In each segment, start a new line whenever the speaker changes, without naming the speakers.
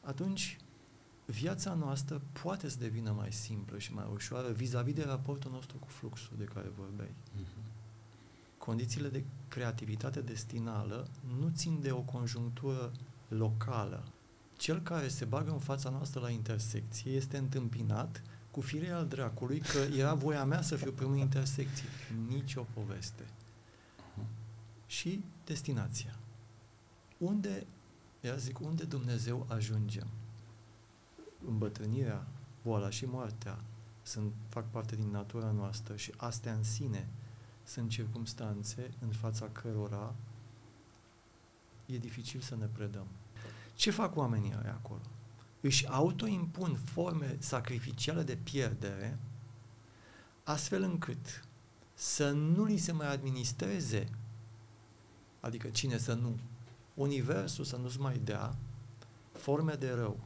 atunci viața noastră poate să devină mai simplă și mai ușoară vis-a-vis de raportul nostru cu fluxul de care vorbeai. Condițiile de creativitate destinală nu țin de o conjunctură locală. Cel care se bagă în fața noastră la intersecție este întâmpinat cu firea al dracului că era voia mea să fiu primul intersecție. Nici o poveste. Și destinația. Unde Dumnezeu ajungem? Îmbătrânirea, boala și moartea fac parte din natura noastră și astea în sine sunt circumstanțe în fața cărora e dificil să ne predăm. Ce fac oamenii ăia acolo? Își autoimpun forme sacrificiale de pierdere, astfel încât să nu li se mai administreze, adică cine să nu, universul să nu-ți mai dea forme de rău.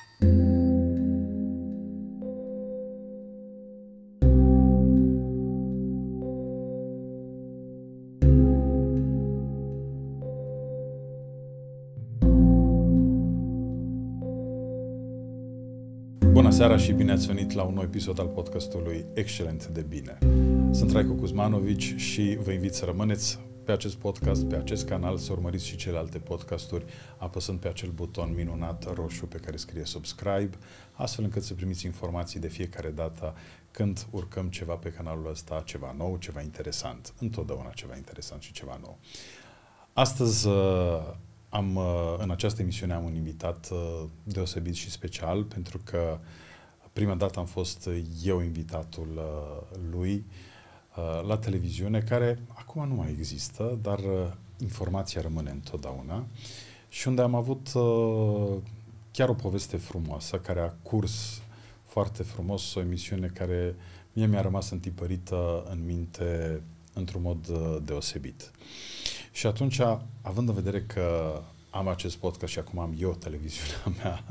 Bună seara și bine ați venit la un nou episod al podcastului Excelent de Bine. Sunt Raicu Kuzmanovici și vă invit să rămâneți pe acest podcast, pe acest canal, să urmăriți și celelalte podcasturi, apăsând pe acel buton minunat roșu pe care scrie subscribe, astfel încât să primiți informații de fiecare dată când urcăm ceva pe canalul ăsta, ceva nou, ceva interesant. Întotdeauna ceva interesant și ceva nou. Astăzi în această emisiune am un invitat deosebit și special, pentru că prima dată am fost eu invitatul lui la televiziune, care acum nu mai există, dar informația rămâne întotdeauna, și unde am avut chiar o poveste frumoasă, care a curs foarte frumos, o emisiune care mie mi-a rămas întipărită în minte într-un mod deosebit. Și atunci, având în vedere că am acest podcast și acum am eu televiziunea mea,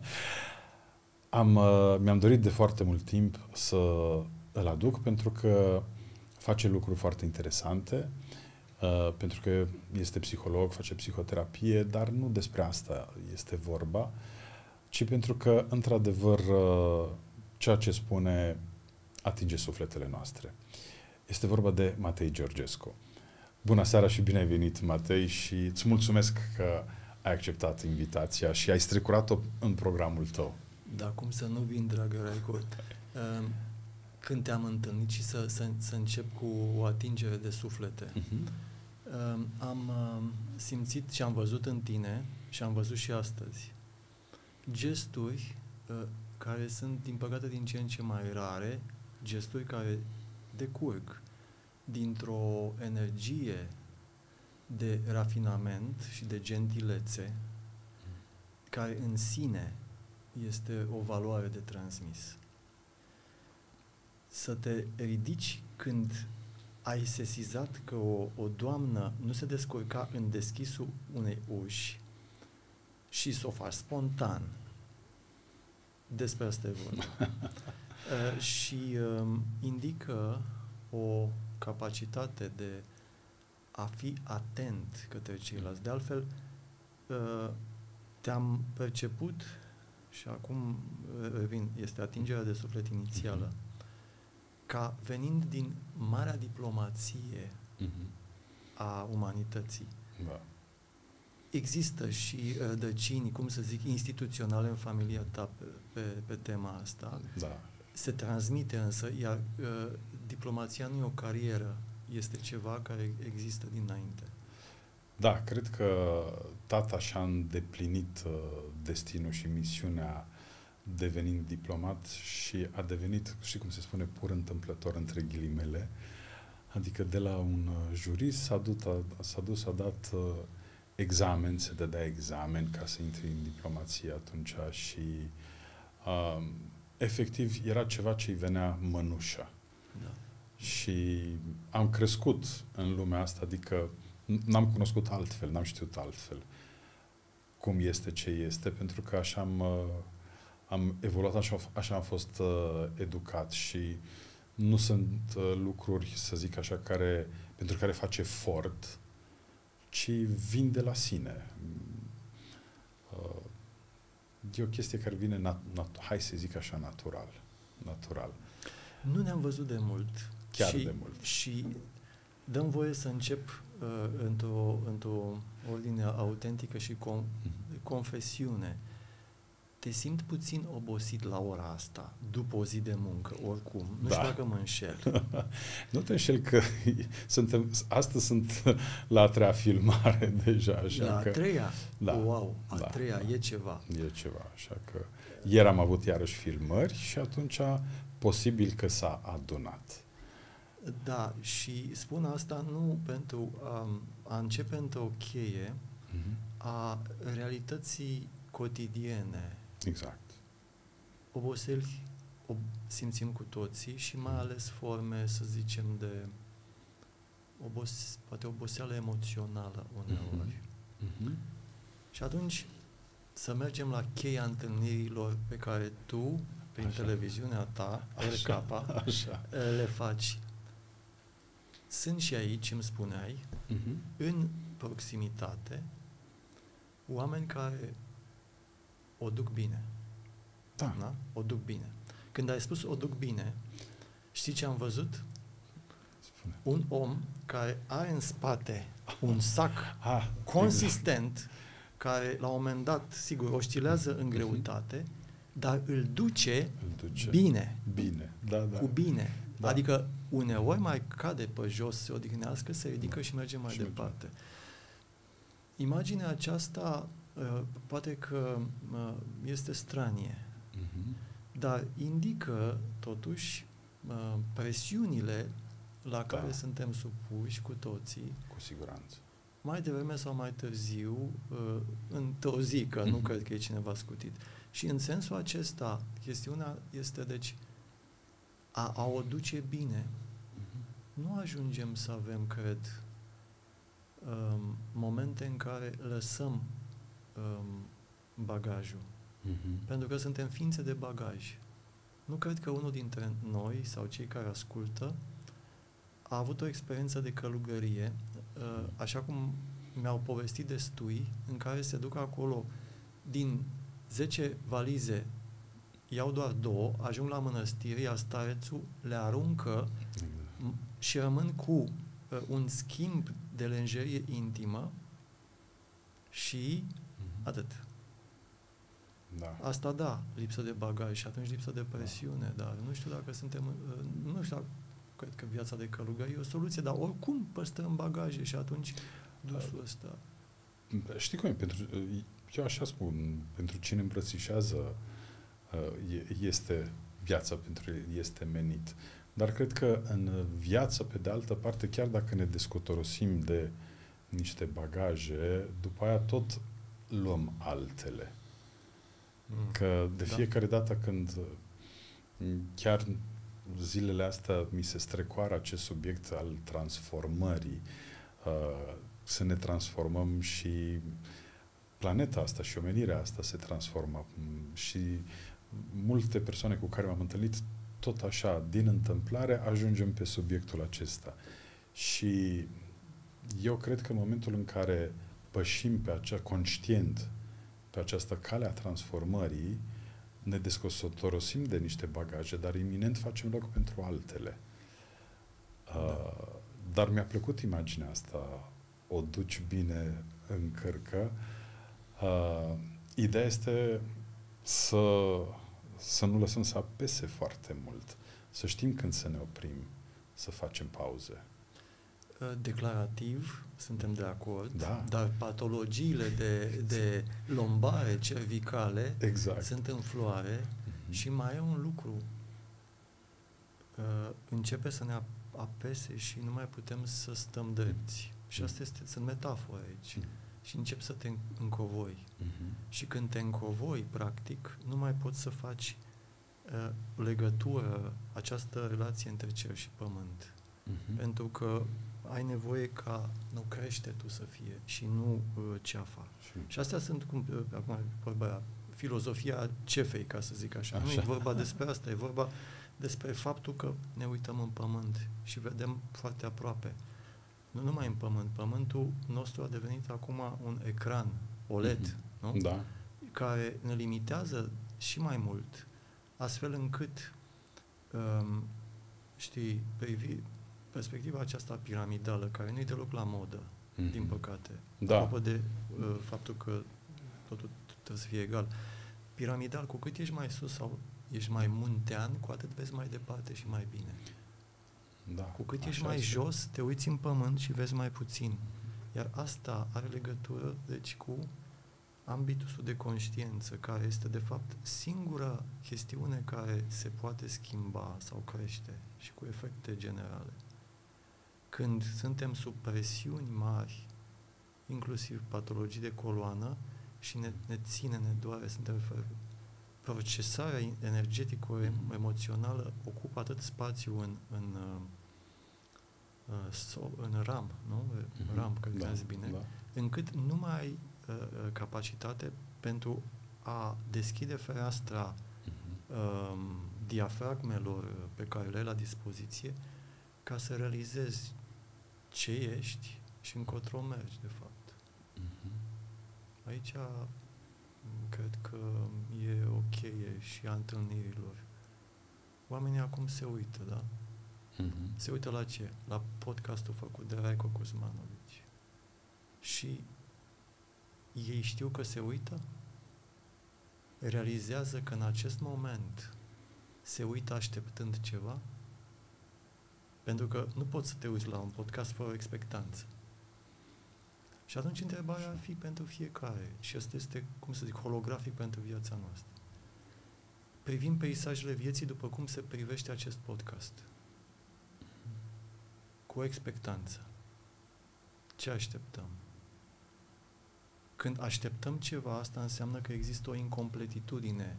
mi-am dorit de foarte mult timp să îl aduc, pentru că face lucruri foarte interesante, pentru că este psiholog, face psihoterapie, dar nu despre asta este vorba, ci pentru că, într-adevăr, ceea ce spune atinge sufletele noastre. Este vorba de Matei Georgescu. Bună seara și bine ai venit, Matei, și îți mulțumesc că ai acceptat invitația și ai strecurat-o în programul tău.
Da, cum să nu vin, dragă Raicu? Când te-am întâlnit și să încep cu o atingere de suflete, am simțit și am văzut în tine și am văzut și astăzi gesturi care sunt, din păcate, din ce în ce mai rare, gesturi care decurg dintr-o energie de rafinament și de gentilețe, care în sine este o valoare de transmis. Să te ridici când ai sesizat că o doamnă nu se descurca în deschisul unei uși și să o faci spontan. Despre asta e vorba. Și indică o capacitate de a fi atent către ceilalți. De altfel, te-am perceput, și acum revin, este atingerea de suflet inițială, ca venind din marea diplomație a umanității.
Da.
Există și rădăcini, cum să zic, instituționale în familia ta pe tema asta.
Da.
Se transmite însă, iar diplomația nu e o carieră, este ceva care există dinainte.
Da, cred că tata și-a îndeplinit destinul și misiunea devenind diplomat și a devenit, știi cum se spune, pur întâmplător, între ghilimele, adică de la un jurist s-a dat examen, se dădea examen ca să intri în diplomație atunci și efectiv era ceva ce îi venea mănușa.
Da.
Și am crescut în lumea asta, adică n-am cunoscut altfel, n-am știut altfel cum este, ce este, pentru că așa am evoluat, așa am fost educat și nu sunt lucruri, să zic așa, pentru care faci efort, ci vin de la sine. e o chestie care vine, hai să zic așa, natural.
Nu ne-am văzut de mult.
Chiar de mult.
Și dăm voie să încep într-o ordine autentică și confesiune. Te simt puțin obosit la ora asta, după o zi de muncă, oricum. Nu știu dacă mă înșel.
Nu te înșel că astăzi sunt la a treia filmare deja. Așa
la
că,
a treia?
Da,
Wow, a treia, e ceva.
E ceva, așa că ieri am avut iarăși filmări și atunci posibil că s-a adunat.
Da, și spun asta nu pentru a începe într-o cheie a realității cotidiene.
Exact.
Oboseli simțim cu toții și mai ales forme, să zicem, de poate oboseală emoțională uneori. Și atunci să mergem la cheia întâlnirilor pe care tu, prin televiziunea ta, RK, le faci. Sunt și aici, îmi spuneai, în proximitate, oameni care o duc bine. Da? O duc bine. Când ai spus o duc bine, știi ce am văzut?
Spune.
Un om care are în spate un sac consistent, care la un moment dat, sigur, oscilează în greutate, dar îl duce bine.
Bine, da.
Cu bine. Da. Adică uneori mai cade pe jos, se odihnească, se ridică și merge mai departe. Imaginea aceasta poate că este stranie, dar indică totuși presiunile la care suntem supuși cu toții.
Cu siguranță.
Mai devreme sau mai târziu, într-o zi, că nu cred că e cineva scutit. Și în sensul acesta, chestiunea este, deci, a o duce bine. Nu ajungem să avem, cred, momente în care lăsăm bagajul. Pentru că suntem ființe de bagaj. Nu cred că unul dintre noi sau cei care ascultă a avut o experiență de călugărie, așa cum mi-au povestit destui, în care se duc acolo din 10 valize, iau doar 2, ajung la mănăstire, iar starețul le aruncă și rămân cu un schimb de lenjerie intimă și atât.
Da.
Asta lipsă de bagaj și atunci lipsă de presiune, dar nu știu dacă suntem, nu știu dacă, cred că viața de călugărie e o soluție, dar oricum păstrăm bagaje și atunci dusul ăsta.
Știi cum e? Eu așa spun, pentru cine îmbrățișează este viața, pentru el este menit. Dar cred că în viață, pe de altă parte, chiar dacă ne descotorosim de niște bagaje, după aia tot luăm altele. Că de fiecare dată când chiar zilele astea mi se strecoară acest subiect al transformării, să ne transformăm și planeta asta și omenirea asta se transformă și multe persoane cu care m-am întâlnit tot așa, din întâmplare, ajungem pe subiectul acesta. Și eu cred că în momentul în care pășim conștient pe această cale a transformării, ne descosotorosim de niște bagaje, dar iminent facem loc pentru altele. Dar mi-a plăcut imaginea asta, o duci bine în cărcă. Ideea este să nu lăsăm să apese foarte mult, să știm când să ne oprim, să facem pauze.
Declarativ, suntem de acord, dar patologiile de lombare cervicale sunt în floare și mai e un lucru. Începe să ne apese și nu mai putem să stăm drepți. Și astea sunt metafore aici. Și încep să te încovoi. Și când te încovoi, practic, nu mai poți să faci legătură, această relație între cer și pământ. Pentru că ai nevoie ca nu creștetul să fie și nu ceafa. Și astea sunt, acum vorba, filozofia cefei, ca să zic așa. Nu e vorba despre asta, e vorba despre faptul că ne uităm în pământ și vedem foarte aproape. Nu numai în pământ. Pământul nostru a devenit acum un ecran OLED, nu?
Da.
care ne limitează și mai mult, astfel încât, perspectiva aceasta piramidală, care nu e deloc la modă, din păcate, apropo de faptul că totul trebuie să fie egal. Piramidal, cu cât ești mai sus sau ești mai muntean, cu atât vezi mai departe și mai bine.
Da,
cu cât ești mai jos, te uiți în pământ și vezi mai puțin. Iar asta are legătură, deci, cu ambitusul de conștiință, care este, de fapt, singura chestiune care se poate schimba sau crește și cu efecte generale. Când suntem sub presiuni mari, inclusiv patologii de coloană, și ne ține, ne doare, suntem procesarea energetico-emoțională ocupă atât spațiu în RAM, nu? RAM, cred că ați bine, încât nu mai ai capacitate pentru a deschide fereastra diafragmelor pe care le ai la dispoziție ca să realizezi ce ești și încotro mergi, de fapt. Aici cred că e o cheie și a întâlnirilor. Oamenii acum se uită, da? Se uită la ce? La podcastul făcut de Raico Kuzmanovici. Și ei știu că se uită? Realizează că în acest moment se uită așteptând ceva? Pentru că nu poți să te uiți la un podcast fără expectanță. Și atunci întrebarea ar fi pentru fiecare. Și asta este, cum să zic, holografic pentru viața noastră. Privim peisajele vieții după cum se privește acest podcast. Cu expectanță. Ce așteptăm? Când așteptăm ceva, asta înseamnă că există o incompletitudine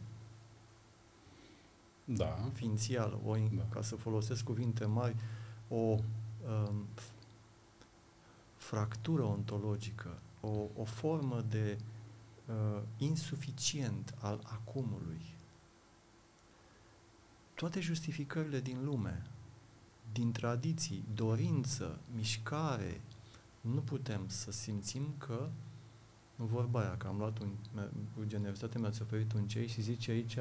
ființială, ca să folosesc cuvinte mari, o fractură ontologică, o formă de insuficient al acumului. Toate justificările din lume, din tradiții, dorință, mișcare, nu putem să simțim că, în vorba aia, că am luat cu generozitate mi-ați oferit un cei și zice aici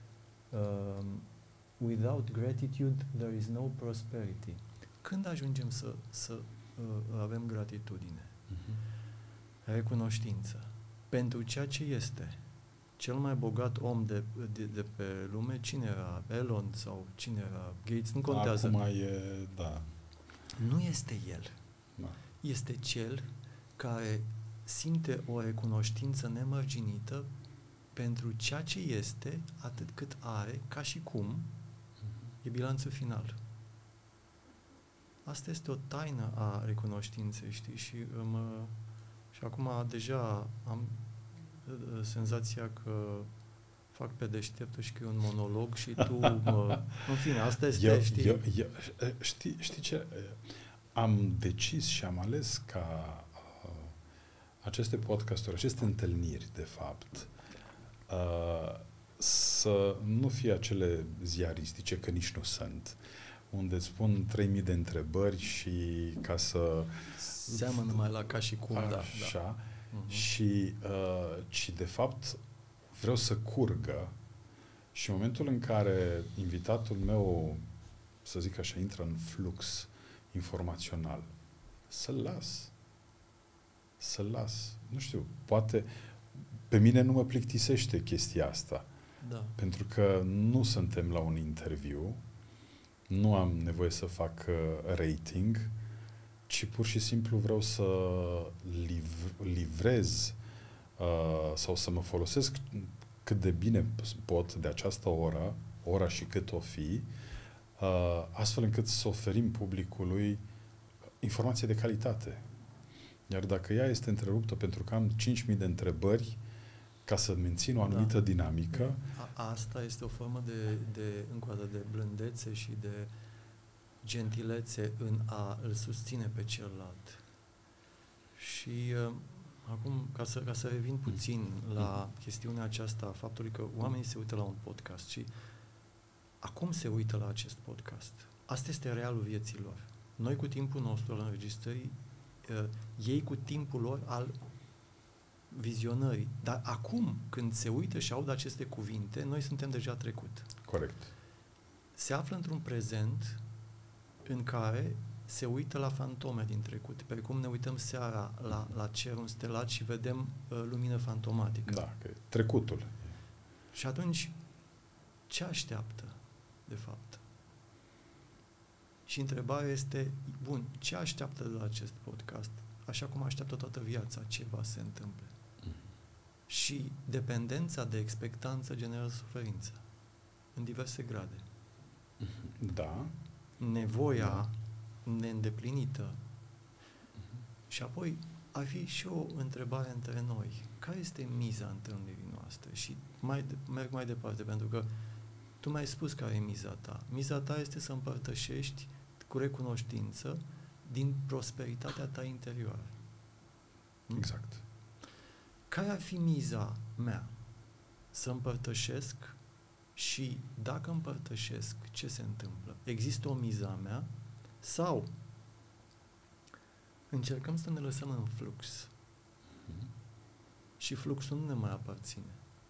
without gratitude there is no prosperity. Când ajungem să avem gratitudine, recunoștință pentru ceea ce este cel mai bogat om de pe lume, cine era? Elon sau cine era? Gates? Nu contează.
Acum e,
Nu este el.
Da.
Este cel care simte o recunoștință nemărginită pentru ceea ce este, atât cât are, ca și cum e bilanțul final. Asta este o taină a recunoștinței, știi? Și acum deja am senzația că fac pe deșteptul și că e un monolog și tu în fine, asta este,
știi ce? Am decis și am ales ca aceste podcasturi, aceste întâlniri, de fapt, să nu fie acele ziaristice, că nici nu sunt, unde îți pun 3000 de întrebări și ca să...
Seamănă mai la ca și cum,
așa, și de fapt vreau să curgă și în momentul în care invitatul meu, să zic așa, intră în flux informațional, să-l las. Nu știu, poate pe mine nu mă plictisește chestia asta.
Da.
Pentru că nu suntem la un interviu, nu am nevoie să fac rating, ci pur și simplu vreau să livrez sau să mă folosesc cât de bine pot de această ora și cât o fi, astfel încât să oferim publicului informație de calitate. Iar dacă ea este întreruptă pentru că am 5.000 de întrebări ca să mențin o anumită dinamică...
Asta este o formă de blândețe și de gentilețe în a îl susține pe celălalt. Și acum, ca să revin puțin la chestiunea aceasta a faptului că oamenii se uită la un podcast și acum se uită la acest podcast. Asta este realul vieții lor. Noi cu timpul nostru al înregistrării, ei cu timpul lor al vizionării. Dar acum, când se uită și aud aceste cuvinte, noi suntem deja trecut.
Corect.
Se află într-un prezent în care se uită la fantome din trecut, pe cum ne uităm seara la cerul înstelat și vedem lumină fantomatică.
Da, că e trecutul.
Și atunci, ce așteaptă, de fapt? Și întrebarea este, bun, ce așteaptă de la acest podcast? Așa cum așteaptă toată viața, ce va se întâmple. Și dependența de expectanță generează suferință, în diverse grade.
Da.
Nevoia neîndeplinită. Și apoi ar fi și o întrebare între noi. Care este miza întâlnirii noastre? Și merg mai departe, pentru că tu mi-ai spus care e miza ta. Miza ta este să împărtășești cu recunoștință din prosperitatea ta interioară.
Exact.
Care ar fi miza mea? Să împărtășesc și dacă împărtășesc, ce se întâmplă? Există o miză a mea? Sau încercăm să ne lăsăm în flux și fluxul nu ne mai aparține?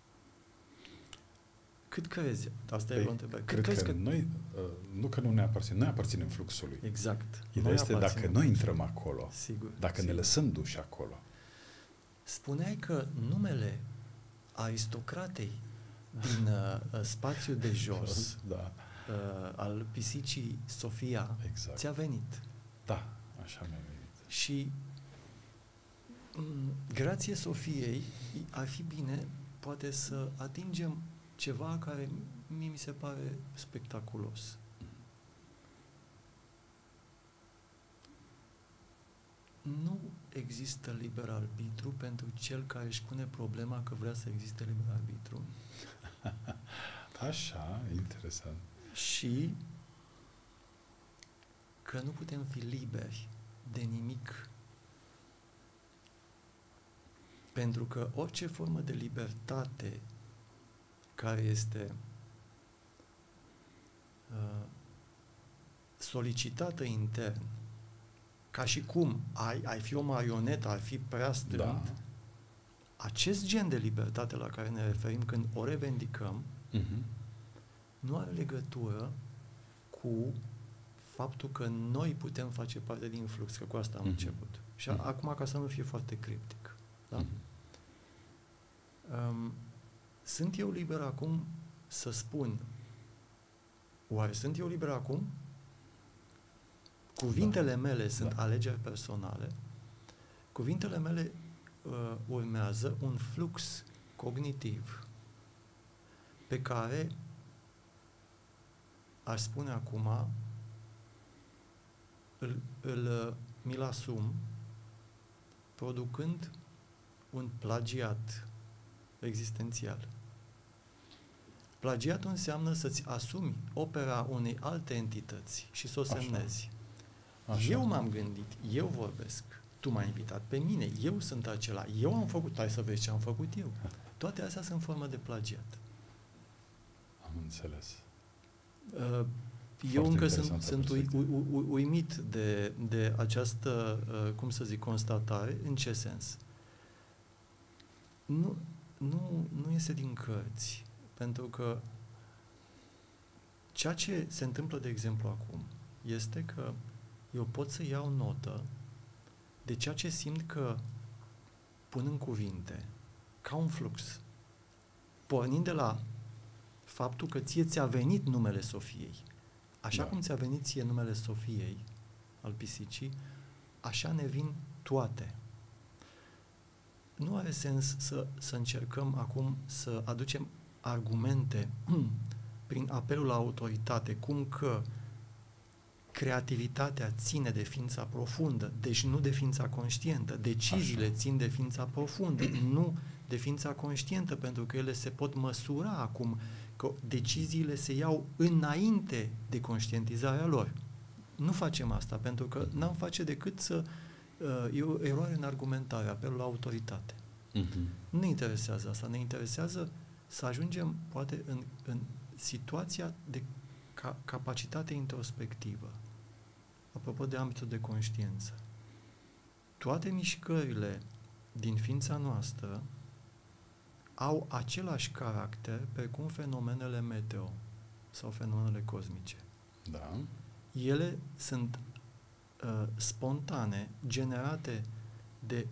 Cât crezi? Asta e o întrebare.
Cred că noi, nu că nu ne aparține, noi aparținem fluxului.
Exact.
Ideea este dacă noi intrăm acolo,
sigur,
dacă ne lăsăm duși acolo.
Spuneai că numele aristocratei din spațiul de jos,
da.
al pisicii Sofia,
exact.
ți-a venit.
Da, așa mi-a venit.
Și grație Sofiei ar fi bine poate să atingem ceva care mie mi se pare spectaculos. Nu există liber arbitru pentru cel care își pune problema că vrea să existe liber arbitru.
Așa, interesant.
Și că nu putem fi liberi de nimic. Pentru că orice formă de libertate care este solicitată intern, ca și cum ai fi o marionetă, ar fi prea strânt,
da.
Acest gen de libertate la care ne referim când o revendicăm, nu are legătură cu faptul că noi putem face parte din flux, că cu asta am început. Și acum, ca să nu fie foarte criptic, da? Sunt eu liber acum să spun, oare sunt eu liber acum? Cuvintele mele sunt alegeri personale. Cuvintele mele urmează un flux cognitiv pe care aș spune acum mi-l asum producând un plagiat existențial. Plagiatul înseamnă să-ți asumi opera unei alte entități și să o semnezi. Așa. Eu m-am gândit, eu vorbesc, tu m-ai invitat pe mine, eu sunt acela, eu am făcut, hai să vezi ce am făcut eu. Toate astea sunt formă de plagiat.
Am înțeles.
Eu încă sunt uimit de această, cum să zic, constatare. În ce sens? Nu este din cărți. Pentru că ceea ce se întâmplă, de exemplu, acum, este că eu pot să iau notă de ceea ce simt că pun în cuvinte, ca un flux, pornind de la faptul că ție ți-a venit numele Sofiei. Așa cum ți-a venit ție numele Sofiei, al pisicii, așa ne vin toate. Nu are sens să încercăm acum să aducem argumente prin apelul la autoritate, cum că creativitatea ține de ființa profundă, deci nu de ființa conștientă. Deciziile țin de ființa profundă, nu de ființa conștientă, pentru că ele se pot măsura acum, că deciziile se iau înainte de conștientizarea lor. Nu facem asta, pentru că n-am face decât să e o eroare în argumentare, apelul la autoritate. Nu ne interesează asta, ne interesează să ajungem, poate, în situația de capacitate introspectivă. Apropo de ambitul de conștiință. Toate mișcările din ființa noastră au același caracter precum fenomenele meteo sau fenomenele cosmice.
Da.
Ele sunt spontane, generate de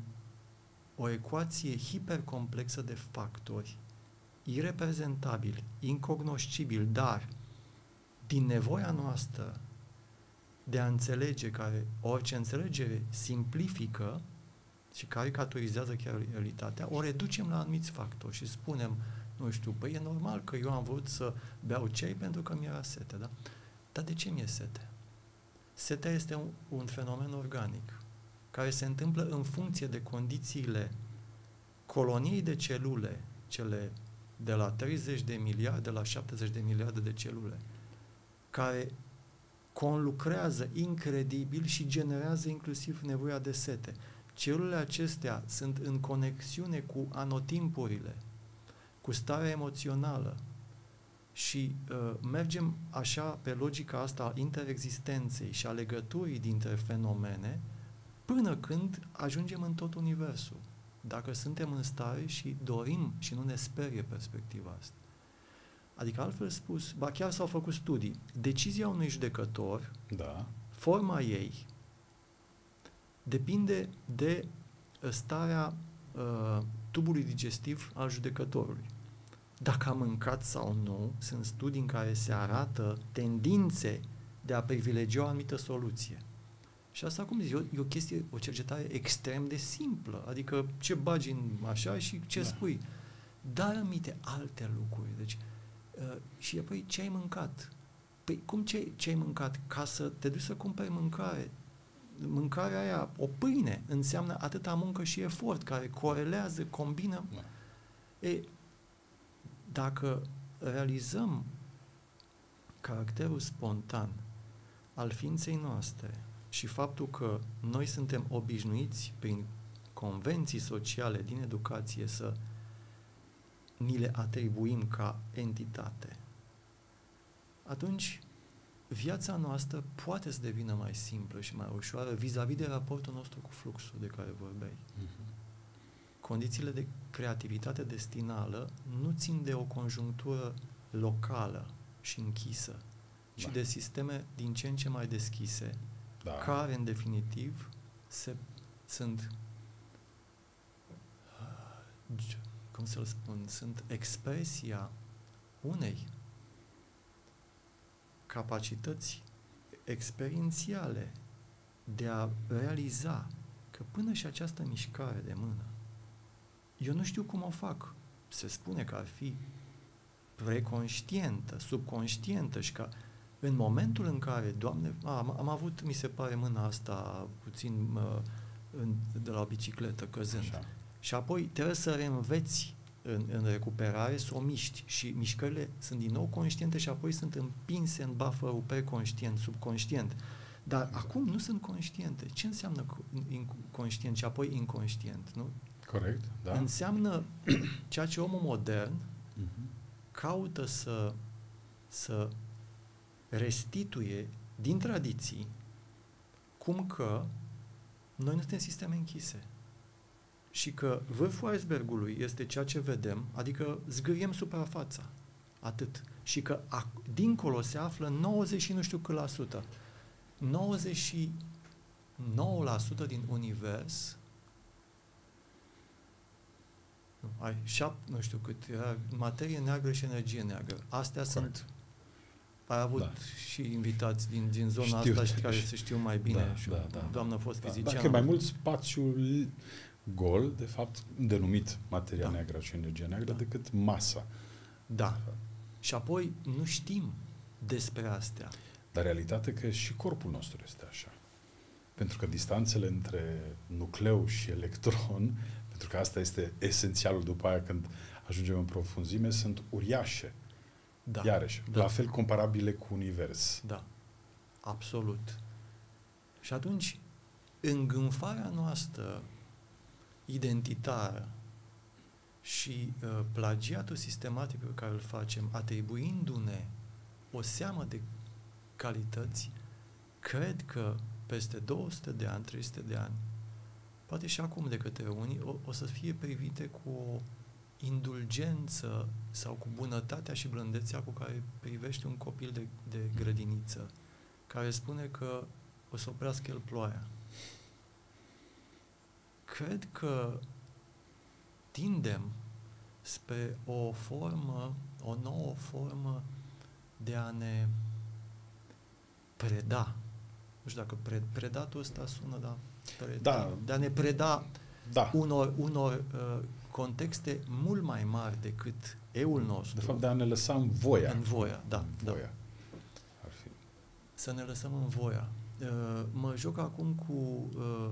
o ecuație hipercomplexă de factori, ireprezentabili, incognoscibili, dar din nevoia noastră de a înțelege, care orice înțelegere simplifică și caricaturizează chiar realitatea, o reducem la anumiți factori și spunem, nu știu, păi e normal că eu am vrut să beau ceai pentru că mi-era sete, da? Dar de ce mi-e sete? Setea este un fenomen organic care se întâmplă în funcție de condițiile coloniei de celule, cele de la 30 de miliarde la 70 de miliarde de celule, care conlucrează incredibil și generează inclusiv nevoia de sete. Celulele acestea sunt în conexiune cu anotimpurile, cu starea emoțională și mergem așa pe logica asta a interexistenței și a legăturii dintre fenomene până când ajungem în tot universul. Dacă suntem în stare și dorim și nu ne sperie perspectiva asta. Adică, altfel spus, ba chiar s-au făcut studii. Decizia unui judecător,
Da.
forma ei, depinde de starea tubului digestiv al judecătorului. Dacă a mâncat sau nu, sunt studii în care se arată tendințe de a privilegia o anumită soluție. Și asta, cum zic, e o chestie, o cercetare extrem de simplă. Adică ce bagi în așa și ce spui. Dar aminte alte lucruri. Deci, și apoi ce ai mâncat? Păi cum ce ai mâncat? Ca să te duci să cumperi mâncare. Mâncarea aia, o pâine, înseamnă atâta muncă și efort, care corelează, combină. Dacă realizăm caracterul spontan al ființei noastre și faptul că noi suntem obișnuiți prin convenții sociale din educație să ni le atribuim ca entitate, atunci viața noastră poate să devină mai simplă și mai ușoară vis-a-vis de raportul nostru cu fluxul de care vorbeai. Condițiile de creativitate destinală nu țin de o conjunctură locală și închisă, ci de sisteme din ce în ce mai deschise, care, în definitiv, sunt, cum să-l spun, sunt expresia unei capacități experiențiale de a realiza că până și această mișcare de mână, eu nu știu cum o fac. Se spune că ar fi preconștientă, subconștientă și că în momentul în care, Doamne, am avut, mi se pare, mâna asta puțin de la o bicicletă căzând. Așa. Și apoi trebuie să reînveți în recuperare să o miști și mișcările sunt din nou conștiente și apoi sunt împinse în buffer-ul preconștient, subconștient. Dar acum nu sunt conștiente. Ce înseamnă conștient și apoi inconștient? Nu?
Corect, da.
Înseamnă ceea ce omul modern caută să restituie din tradiții, cum că noi nu suntem sisteme închise și că vârful icebergului este ceea ce vedem, adică zgâriem suprafața, atât. Și că dincolo se află 90 și nu știu cât la sută. 99% din univers, nu știu cât, era materie neagră și energie neagră. Astea sunt. Ai avut și invitați din zona asta și care se știu mai bine. Doamna a fost fiziciană.
Dacă e mai mult spațiul gol, de fapt, denumit materia neagră și energia neagră, decât masa.
Da. Și apoi nu știm despre astea.
Dar realitatea că și corpul nostru este așa. Pentru că distanțele între nucleu și electron, pentru că asta este esențialul după aia când ajungem în profunzime, sunt uriașe. Da. Iarăși, la fel comparabile cu univers.
Da. Absolut. Și atunci, îngânfarea noastră identitară și plagiatul sistematic pe care îl facem, atribuindu-ne o seamă de calități, cred că peste 200 de ani, 300 de ani, poate și acum de către unii, o să fie privite cu o indulgență sau cu bunătatea și blândețea cu care privește un copil de grădiniță, care spune că o să oprească el ploaia. Cred că tindem spre o nouă formă de a ne preda. Nu știu dacă predatul ăsta sună, dar de a ne preda unor contexte mult mai mari decât eul nostru.
De fapt, de a ne lăsa în voia.
În voia, da.
Ar fi.
Să ne lăsăm în voia. Mă joc acum cu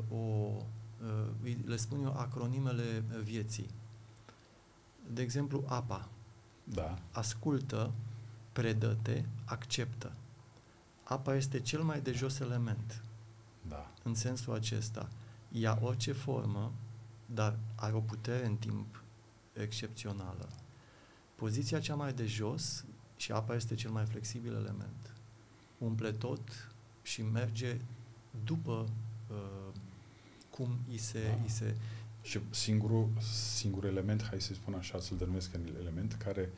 le spun eu acronimele vieții. De exemplu, APA.
Da.
Ascultă, predă-te, acceptă. Apa este cel mai de jos element.
Da.
În sensul acesta. Ia orice formă, dar are o putere în timp excepțională. Poziția cea mai de jos, și apa este cel mai flexibil element, umple tot și merge după cum îi se...
Și singur element, hai să spun așa, să-l denumesc element, care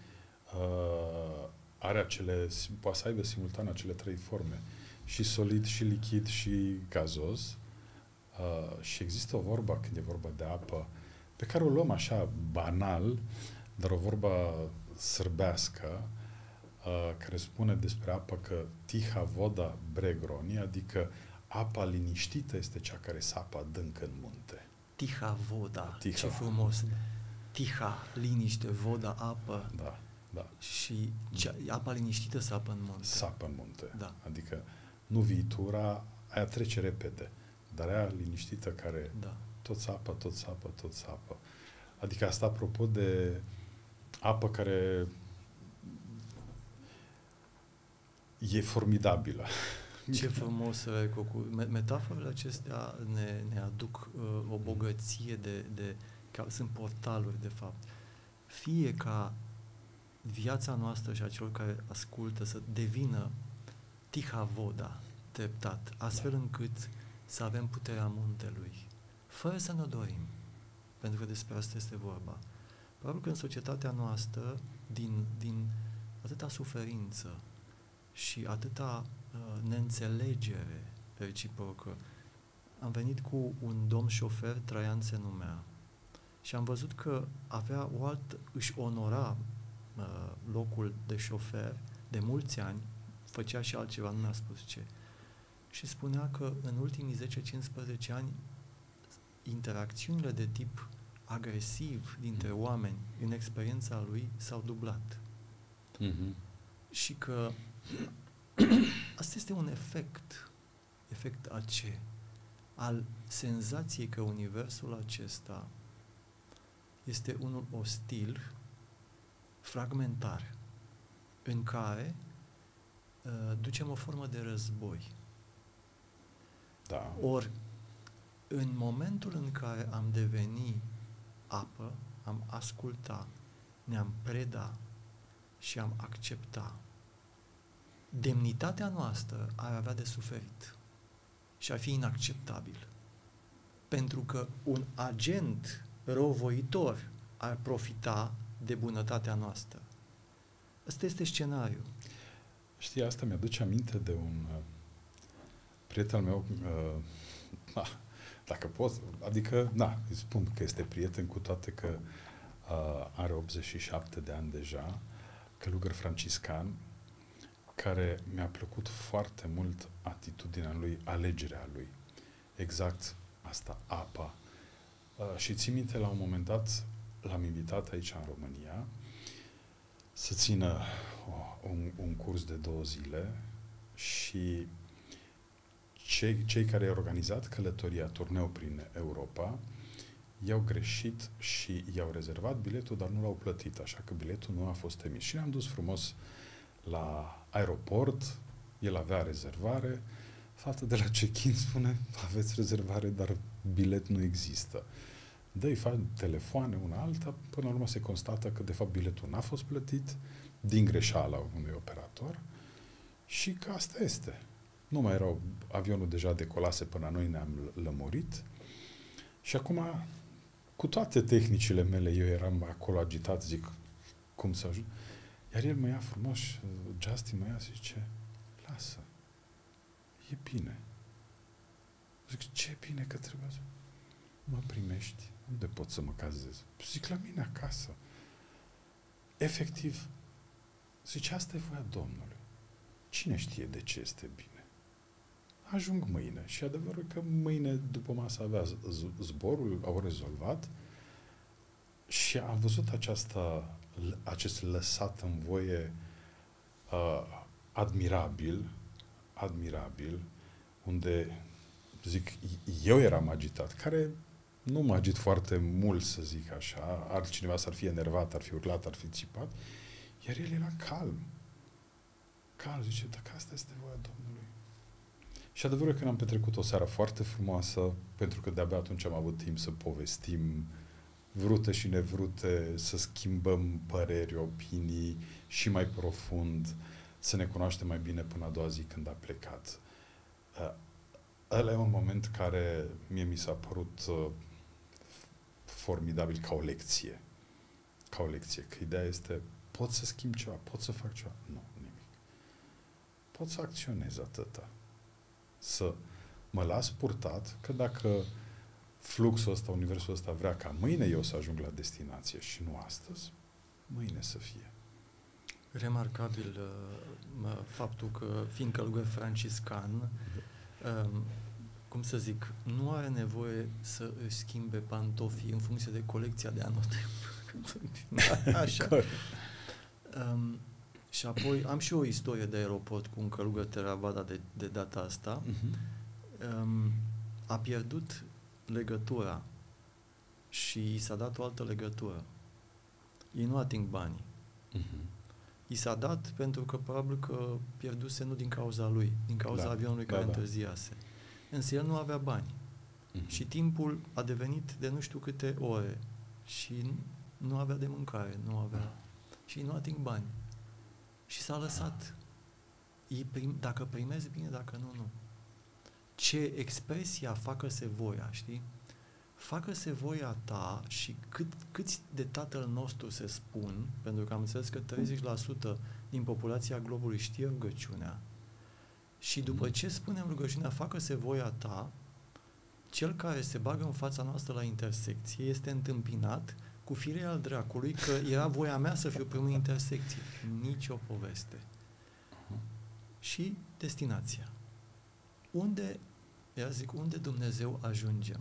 are poate să aibă simultan acele trei forme, și solid, și lichid, și gazos. Și există o vorbă, când e vorba de apă, pe care o luăm așa banal, dar o vorbă sârbească, care spune despre apă că tiha voda bregroni, adică apa liniștită este cea care sapă adânc în munte.
Tiha voda, ce frumos! Tiha, liniște, voda, apă.
Da.
Și apa liniștită sapă în munte.
Sapă în munte.
Da.
Adică nu viitura, aia trece repede, dar aia liniștită care tot sapă. Adică asta apropo de apă care e formidabilă.
Ce frumos, Cocu. Metaforele acestea ne aduc o bogăție sunt portaluri, de fapt. Fie ca viața noastră și a celor care ascultă să devină tiha voda, treptat, astfel încât să avem puterea muntelui, fără să ne dorim, pentru că despre asta este vorba. Probabil că în societatea noastră, din atâta suferință și atâta neînțelegere reciprocă, am venit cu un domn șofer, Traian se numea, și am văzut că își onora locul de șofer de mulți ani, făcea și altceva, nu mi-a spus ce. Și spunea că în ultimii 10-15 ani interacțiunile de tip agresiv dintre oameni în experiența lui s-au dublat.
Mm-hmm.
Și că asta este un efect a ce? Al senzației că universul acesta este unul ostil, fragmentar, în care ducem o formă de război.
Da.
Ori, în momentul în care am devenit apă, am ascultat, ne-am predat și am acceptat, demnitatea noastră ar avea de suferit și ar fi inacceptabil. Pentru că un agent răuvoitor ar profita de bunătatea noastră. Ăsta este scenariul.
Știi, asta mi-aduce aminte de un prieten al meu, dacă pot, adică, îi spun că este prieten, cu toate că are 87 de ani deja, călugăr franciscan, care mi-a plăcut foarte mult atitudinea lui, alegerea lui. Exact asta, apa. Și țin minte, la un moment dat, l-am invitat aici în România să țină un curs de 2 zile și cei care au organizat călătoria, turneu prin Europa, i-au greșit și i-au rezervat biletul, dar nu l-au plătit, așa că biletul nu a fost emis. Și ne-am dus frumos la aeroport, el avea rezervare, fata de la check-in spune, aveți rezervare, dar bilet nu există. Dă-i telefoane una alta, până la urmă se constată că de fapt biletul n-a fost plătit din greșeala unui operator și că asta este. Nu mai erau, avionul deja decolase până noi ne-am lămurit, Și acum, cu toate tehnicile mele, eu eram acolo agitat, zic, cum să ajung? Iar el mă ia frumos, Justin mă ia și zice, lasă, e bine. Zic, ce e bine că trebuie să... Mă primești? Unde pot să mă cazez? Zic, la mine acasă. Efectiv, zice, asta e voia Domnului. Cine știe de ce este bine? Ajung mâine. Și adevărul că mâine, după masă, avea zborul, au rezolvat și am văzut acest lăsat în voie admirabil, unde, zic, eu eram agitat, care nu mă agit foarte mult, să zic așa, altcineva s-ar fi enervat, ar fi urlat, ar fi țipat, iar el era calm, zice, dacă asta este voia Domnului. Și adevărul că ne-am petrecut o seară foarte frumoasă, pentru că de-abia atunci am avut timp să povestim vrute și nevrute, să schimbăm păreri, opinii și mai profund, să ne cunoaștem mai bine până a doua zi când a plecat. Ăla e un moment care mie mi s-a părut formidabil ca o lecție. Ca o lecție. Că ideea este, pot să schimb ceva, pot să fac ceva? Nu, nimic. Pot să acționez atâta. Să mă las purtat, că dacă fluxul ăsta, universul ăsta vrea ca mâine eu să ajung la destinație și nu astăzi, mâine să fie.
Remarcabil faptul că, fiind călugăr franciscan, cum să zic, nu are nevoie să își schimbe pantofii în funcție de colecția de anote. Așa. Și apoi am și o istorie de aeroport cu un călugăr Theravada de data asta. A pierdut legătura și i s-a dat o altă legătură. Ei nu ating banii. I s-a dat pentru că probabil că pierduse nu din cauza lui, din cauza avionului care întârziase. Însă el nu avea bani. Și timpul a devenit de nu știu câte ore și nu avea de mâncare, nu avea. Și nu ating bani. Și s-a lăsat. Dacă primezi bine, dacă nu, nu. Ce expresia facă-se voia, știi? Facă-se voia ta și câți de Tatăl nostru se spun, pentru că am înțeles că 30% din populația globului știe rugăciunea, și după ce spunem rugăciunea, facă-se voia ta, cel care se bagă în fața noastră la intersecție este întâmpinat cu firea al dracului că era voia mea să fiu primul intersecție. Nici o poveste. Și destinația. Unde Dumnezeu ajungem?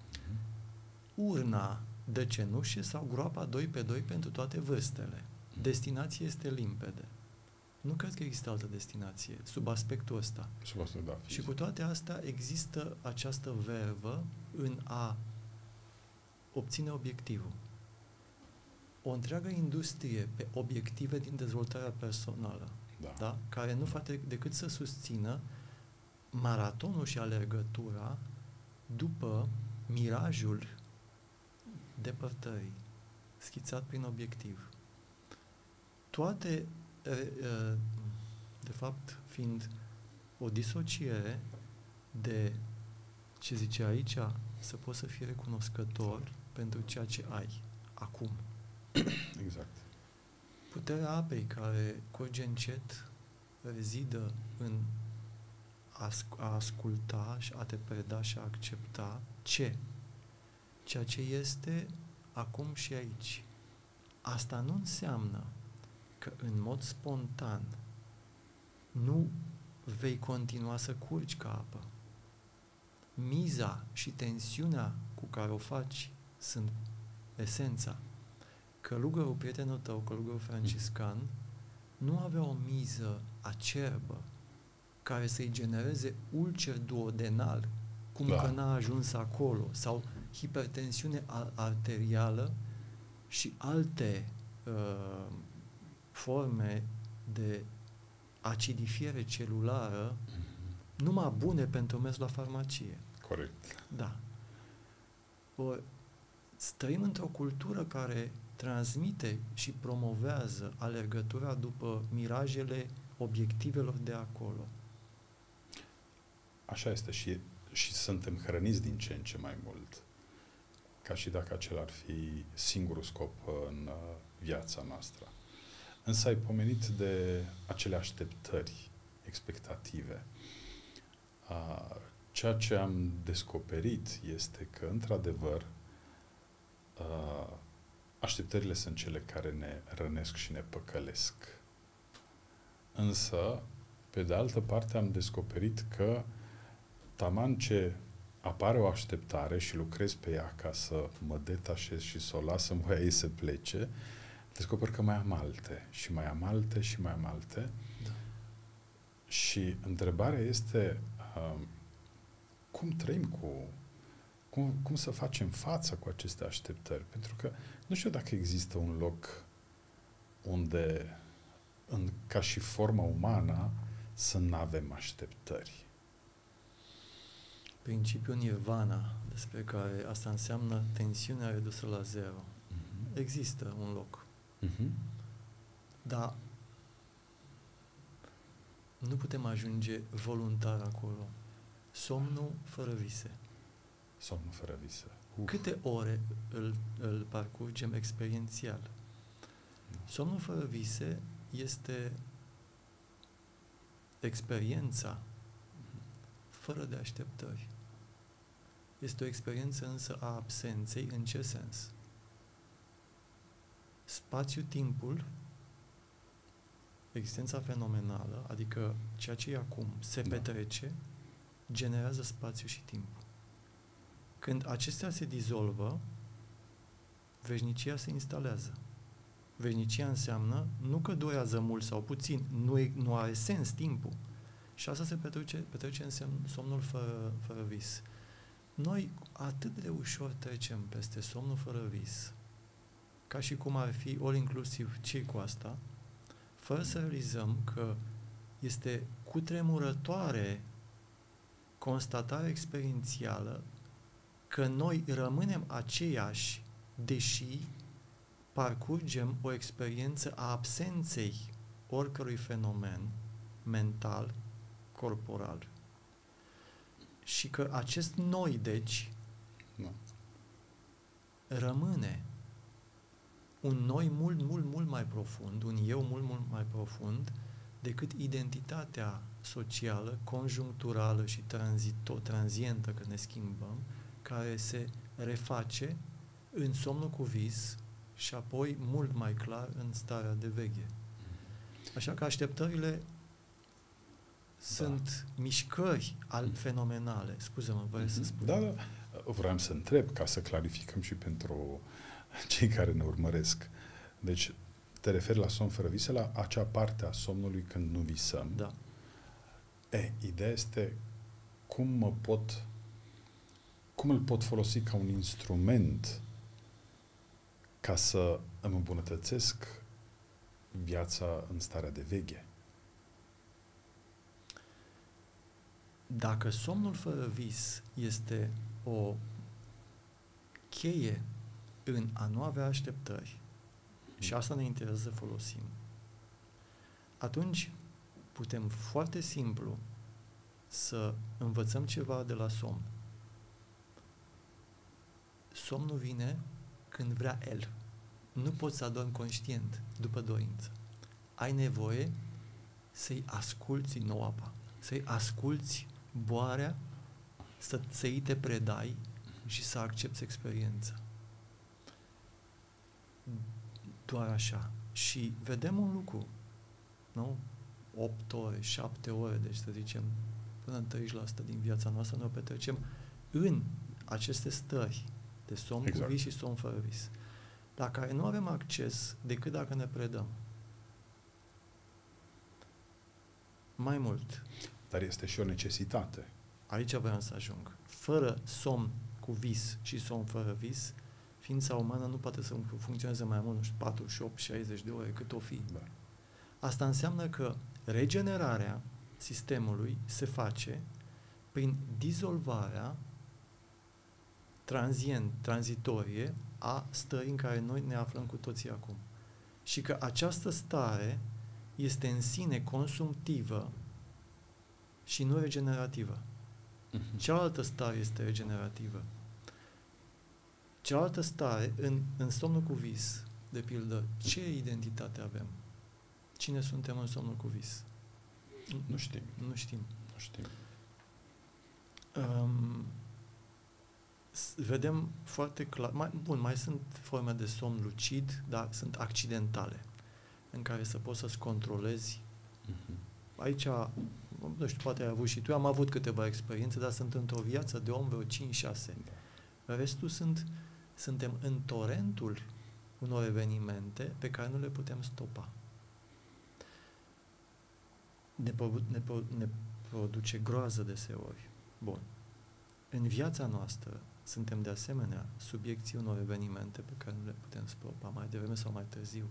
Urna de cenușe sau groapa 2x2 pentru toate vârstele. Destinația este limpede. Nu cred că există altă destinație sub aspectul ăsta. Și cu toate astea există această vervă în a obține obiectivul. O întreagă industrie pe obiective din dezvoltarea personală, da? Care nu face decât să susțină maratonul și alergătura după mirajul depărtării, schițat prin obiectiv. Toate, de fapt, fiind o disociere de, ce zice aici, să poți să fii recunoscător pentru ceea ce ai acum.
Exact.
Puterea apei care curge încet rezidă în a asculta și a te preda și a accepta ceea ce este acum și aici. Asta nu înseamnă că în mod spontan nu vei continua să curgi ca apă. Miza și tensiunea cu care o faci sunt esența. Călugărul, prietenul tău, călugărul franciscan, nu avea o miză acerbă care să-i genereze ulcer duodenal, cum că n-a ajuns acolo, sau hipertensiune arterială și alte forme de acidifiere celulară numai bune pentru mers la farmacie.
Corect.
Da. Trăim într-o cultură care transmite și promovează alergătura după mirajele obiectivelor de acolo.
Așa este și suntem hrăniți din ce în ce mai mult ca și dacă acela ar fi singurul scop în viața noastră. Însă ai pomenit de acele așteptări, expectative. Ceea ce am descoperit este că, într-adevăr, așteptările sunt cele care ne rănesc și ne păcălesc. Însă, pe de altă parte, am descoperit că taman ce apare o așteptare și lucrez pe ea ca să mă detașez și să o las în voia ei să plece, descoper că mai am alte și mai am alte și mai am alte. Da. Și întrebarea este cum trăim cum să facem față cu aceste așteptări? Pentru că nu știu dacă există un loc unde, ca și forma umană, să nu avem așteptări.
Principiul nirvana, despre care asta înseamnă tensiunea redusă la zero. Există un loc. Dar nu putem ajunge voluntar acolo. Somnul fără vise.
Somnul fără vise.
Câte ore îl parcurgem experiențial? Somnul fără vise este experiența fără de așteptări. Este o experiență însă a absenței. În ce sens? Spațiu-timpul, existența fenomenală, adică ceea ce e acum, se petrece, generează spațiu și timp. Când acestea se dizolvă, veșnicia se instalează. Veșnicia înseamnă nu că durează mult sau puțin, nu are sens timpul. Și asta se petrece în somnul fără vis. Noi atât de ușor trecem peste somnul fără vis, ca și cum ar fi all-inclusiv circul asta, fără să realizăm că este cutremurătoare constatarea experiențială că noi rămânem aceiași, deși parcurgem o experiență a absenței oricărui fenomen mental, corporal. Și că acest noi, deci, rămâne un noi mult mai profund, un eu mult mai profund decât identitatea socială, conjuncturală și tranzientă, că ne schimbăm, care se reface în somnul cu vis și apoi mult mai clar în starea de veche. Așa că așteptările sunt mișcări fenomenale. Scuză-mă, vrei să spun?
Da. Vreau să întreb, ca să clarificăm și pentru cei care ne urmăresc. Deci, te referi la somn fără vise, la acea parte a somnului când nu visăm.
Da.
Ideea este cum îl pot folosi ca un instrument ca să îmi îmbunătățesc viața în starea de veche.
Dacă somnul fără vis este o cheie în a nu avea așteptări, și asta ne interesează să folosim, atunci putem foarte simplu să învățăm ceva de la somn. Somnul vine când vrea el. Nu poți să adormi conștient după dorință. Ai nevoie să-i asculți apa, să-i asculți boarea, să-i te predai și să accepți experiența. Doar așa. Și vedem un lucru, nu? 8 ore, 7 ore, deci să zicem, până în 30% din viața noastră noi o petrecem în aceste stări de somn cu vis și somn fără vis, la care nu avem acces decât dacă ne predăm. Mai mult.
Dar este și o necesitate.
Aici vreau să ajung. Fără somn cu vis și somn fără vis, ființa umană nu poate să funcționeze mai mult, nu știu, 48, 60 de ore, cât o fi.
Da.
Asta înseamnă că regenerarea sistemului se face prin dizolvarea tranzitorie a stării în care noi ne aflăm cu toții acum. Și că această stare este în sine consumtivă și nu regenerativă. Cealaltă stare este regenerativă. Cealaltă stare, în somnul cu vis, de pildă, ce identitate avem? Cine suntem în somnul cu vis?
Nu știm.
Nu știm.
Nu știm.
Vedem foarte clar, mai sunt forme de somn lucid, dar sunt accidentale, în care să poți să-ți controlezi. Aici, nu știu, poate ai avut și tu, am avut câteva experiențe, dar sunt într-o viață de om vreo 5-6. Restul suntem în torentul unor evenimente pe care nu le putem stopa. Ne produce groază deseori. Bun. În viața noastră suntem de asemenea subiecții unor evenimente pe care nu le putem stopa mai devreme sau mai târziu.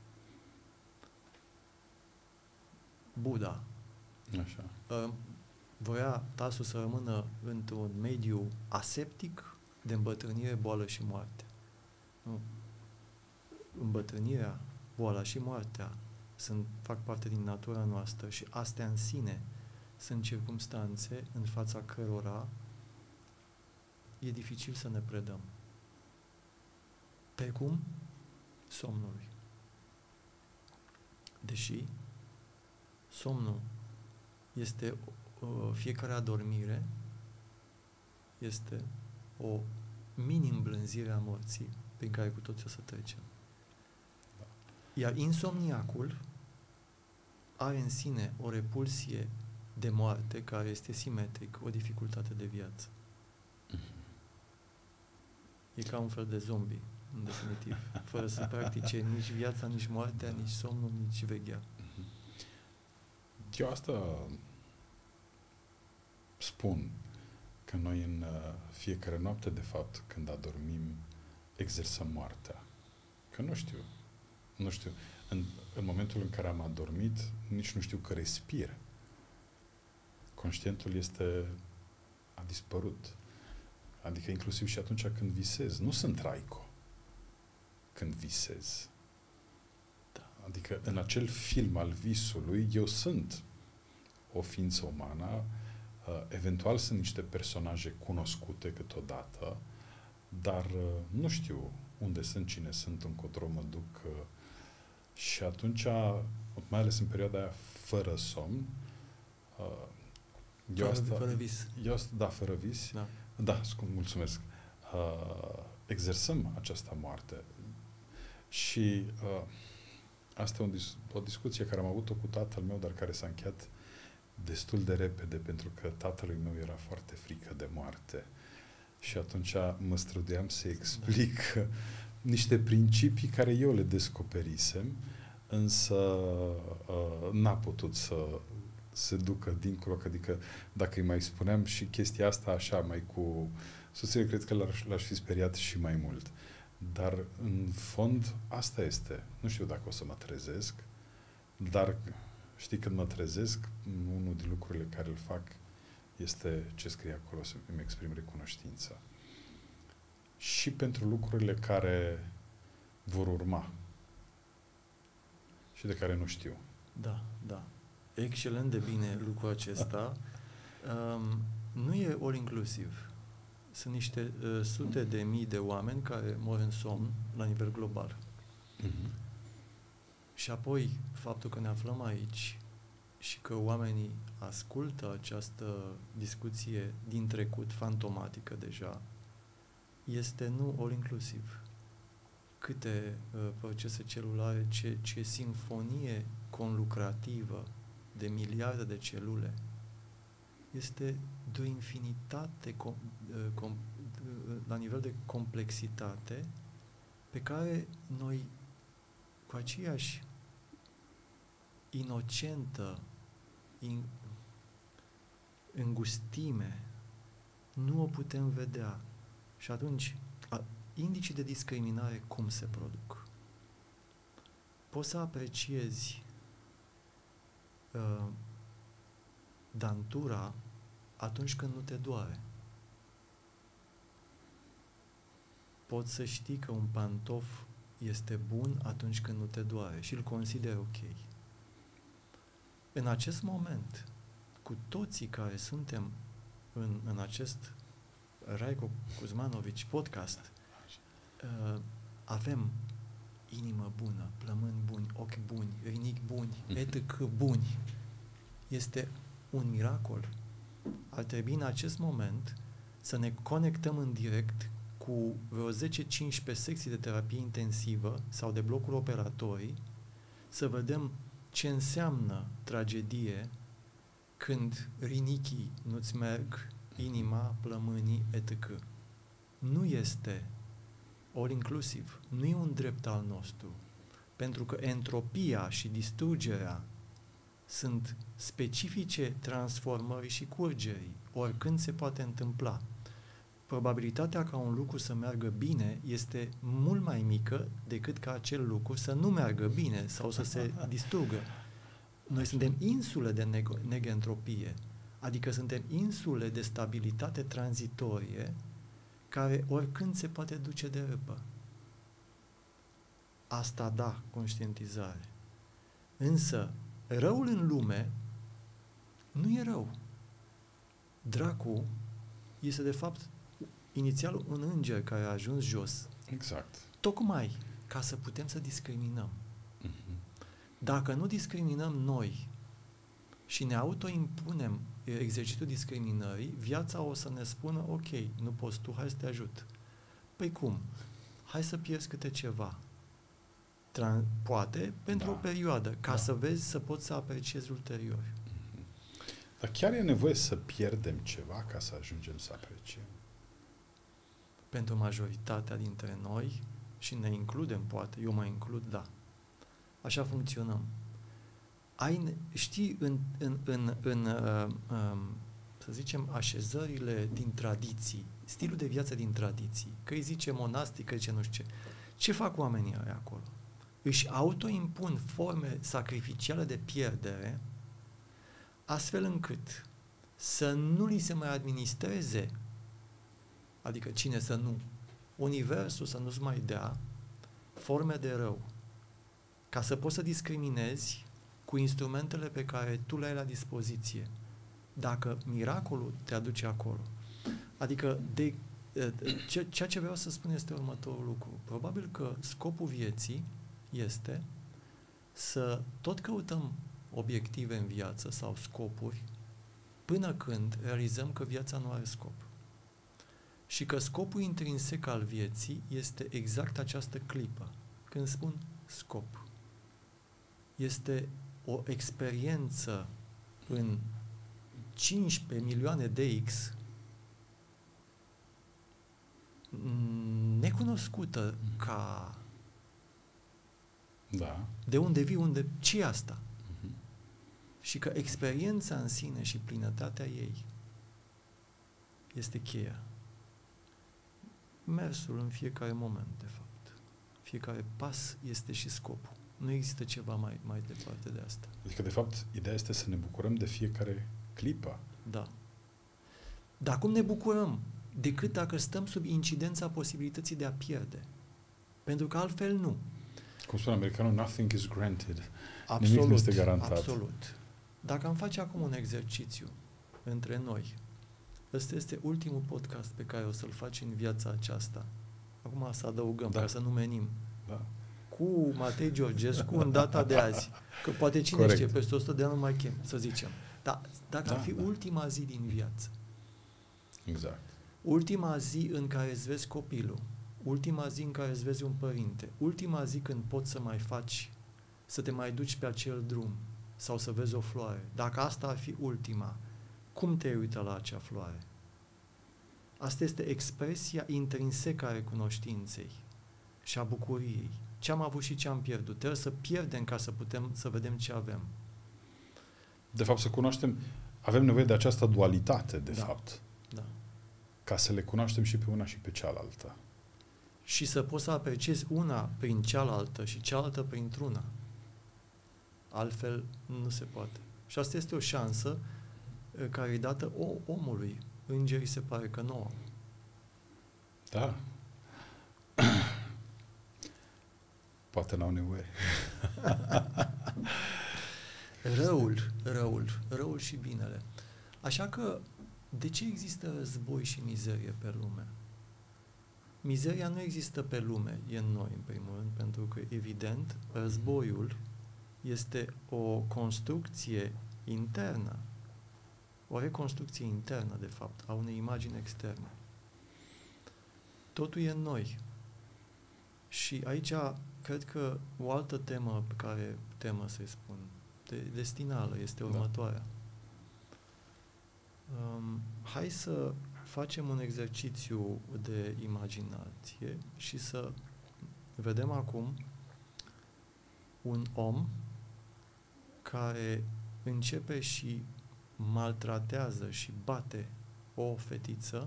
Buddha
Așa.
voia Tasul să rămână într-un mediu aseptic de îmbătrânire, boală și moarte. Nu. Îmbătrânirea, boala și moartea fac parte din natura noastră și astea în sine sunt circumstanțe în fața cărora e dificil să ne predăm. Precum somnului. Deși somnul este fiecare adormire este o mini-îmblânzire a morții prin care cu toți o să trecem. Iar insomniacul are în sine o repulsie de moarte care este simetric, o dificultate de viață. E ca un fel de zombie, în definitiv, fără să practice nici viața, nici moartea, nici somnul, nici veghea.
Eu asta spun, că noi în fiecare noapte, de fapt, când adormim, exersăm moartea. Că nu știu. În momentul în care am adormit, nici nu știu că respir. Conștientul a dispărut. Adică inclusiv și atunci când visez. Nu sunt Raico când visez.
Da.
Adică în acel film al visului, eu sunt o ființă umană, eventual sunt niște personaje cunoscute câteodată, dar nu știu unde sunt, cine sunt, încotro mă duc. Și atunci, mai ales în perioada aia fără somn,
fără vis.
Fără vis.
Da.
Da, mulțumesc. Exersăm această moarte. Și asta e o discuție care am avut-o cu tatăl meu, dar care s-a încheiat destul de repede, pentru că tatălui meu era foarte frică de moarte. Și atunci mă străduiam să explic niște principii care eu le descoperisem, însă n-a putut să se ducă dincolo, adică dacă îi mai spuneam și chestia asta așa, mai cu susținere, cred că l-aș fi speriat și mai mult. Dar, în fond, asta este. Nu știu dacă o să mă trezesc, dar știi, când mă trezesc, unul din lucrurile care îl fac este ce scrie acolo, să îmi exprim recunoștința. Și pentru lucrurile care vor urma și de care nu știu.
Da. Excelent de bine lucrul acesta. Nu e all-inclusiv. Sunt niște sute de mii de oameni care mor în somn la nivel global.
Mm-hmm.
Și apoi, faptul că ne aflăm aici și că oamenii ascultă această discuție din trecut, fantomatică deja, este nu all-inclusiv. Câte procese celulare, ce simfonie conlucrativă de miliarde de celule. Este de o infinitate la nivel de complexitate pe care noi, cu aceeași inocentă îngustime, nu o putem vedea. Și atunci, indicii de discriminare cum se produc? Poți să apreciezi dantura atunci când nu te doare. Poți să știi că un pantof este bun atunci când nu te doare și îl consideri ok. În acest moment, cu toții care suntem în acest Raico Kuzmanovici podcast, avem inimă bună, plămâni buni, ochi buni, rinichi buni, etc. buni. Este un miracol. Ar trebui în acest moment să ne conectăm în direct cu vreo 10-15 secții de terapie intensivă sau de blocuri operatorii, să vedem ce înseamnă tragedie când rinichii nu-ți merg, inima, plămânii, etc. Nu este all-inclusive, nu e un drept al nostru, pentru că entropia și distrugerea sunt specifice transformării și curgerii, oricând se poate întâmpla. Probabilitatea ca un lucru să meargă bine este mult mai mică decât ca acel lucru să nu meargă bine sau să se distrugă. Noi suntem insule de negentropie, adică suntem insule de stabilitate tranzitorie care oricând se poate duce de râpă. Asta da, conștientizare. Însă, răul în lume nu e rău. Dracu este de fapt inițial un înger care a ajuns jos.
Exact.
Tocmai ca să putem să discriminăm. Dacă nu discriminăm noi și ne autoimpunem exercițiul discriminării, viața o să ne spună, ok, nu poți tu, hai să te ajut. Păi cum? Hai să pierzi câte ceva. Poate pentru o perioadă, ca să vezi, să poți să apreciezi ulterior.
Dar chiar e nevoie să pierdem ceva ca să ajungem să apreciem?
Pentru majoritatea dintre noi, și ne includem, poate, eu mă includ, da. Așa funcționăm. Știi, să zicem, așezările din tradiții, stilul de viață din tradiții, că îi zice monastic, că îi zice nu știu ce. Ce fac oamenii ăia acolo? Își autoimpun forme sacrificiale de pierdere, astfel încât să nu li se mai administreze, adică cine să nu, universul să nu-ți mai dea forme de rău, ca să poți să discriminezi cu instrumentele pe care tu le ai la dispoziție. Dacă miracolul te aduce acolo. Adică, ceea ce vreau să spun este următorul lucru. Probabil că scopul vieții este să tot căutăm obiective în viață sau scopuri până când realizăm că viața nu are scop. Și că scopul intrinsec al vieții este exact această clipă. Când spun scop, este o experiență în 15 milioane de X necunoscută ca de unde vii, ce e asta? Și că experiența în sine și plinătatea ei este cheia. Mersul în fiecare moment, de fapt. Fiecare pas este și scopul. Nu există ceva mai departe de asta.
Adică, de fapt, ideea este să ne bucurăm de fiecare clipă.
Da. Dar cum ne bucurăm? Decât dacă stăm sub incidența posibilității de a pierde. Pentru că altfel nu.
Cum spune americanul, nothing is granted.
Absolut,
nimic nu este garantat.
Absolut. Dacă am face acum un exercițiu între noi, ăsta este ultimul podcast pe care o să-l faci în viața aceasta. Acum să adăugăm, ca să nu menim.
Da.
Cu Matei Georgescu în data de azi. Că poate cine știe, peste 100 de ani nu mai chem, să zicem. Dar dacă ar fi ultima zi din viață.
Exact.
Ultima zi în care îți vezi copilul, ultima zi în care îți vezi un părinte, ultima zi când poți să mai faci, să te mai duci pe acel drum sau să vezi o floare. Dacă asta ar fi ultima, cum te uită la acea floare? Asta este expresia intrinsecă a recunoștinței și a bucuriei. Ce am avut și ce am pierdut. Trebuie să pierdem ca să putem să vedem ce avem.
De fapt, să cunoaștem, avem nevoie de această dualitate, de fapt.
Da.
Ca să le cunoaștem și pe una și pe cealaltă.
Și să poți să apreciezi una prin cealaltă și cealaltă printr-una. Altfel nu se poate. Și asta este o șansă care e dată omului. Îngerii se pare că nu au.
Da. Poate n-au nevoie.
Răul și binele. Așa că, de ce există război și mizerie pe lume? Mizeria nu există pe lume, e în noi, în primul rând, pentru că, evident, războiul este o construcție internă, o reconstrucție internă, de fapt, a unei imagini externe. Totul e în noi. Și aici, cred că o altă temă pe care temă să-i spun, destinală, este următoarea. Hai să facem un exercițiu de imaginație și să vedem acum un om care începe și maltratează și bate o fetiță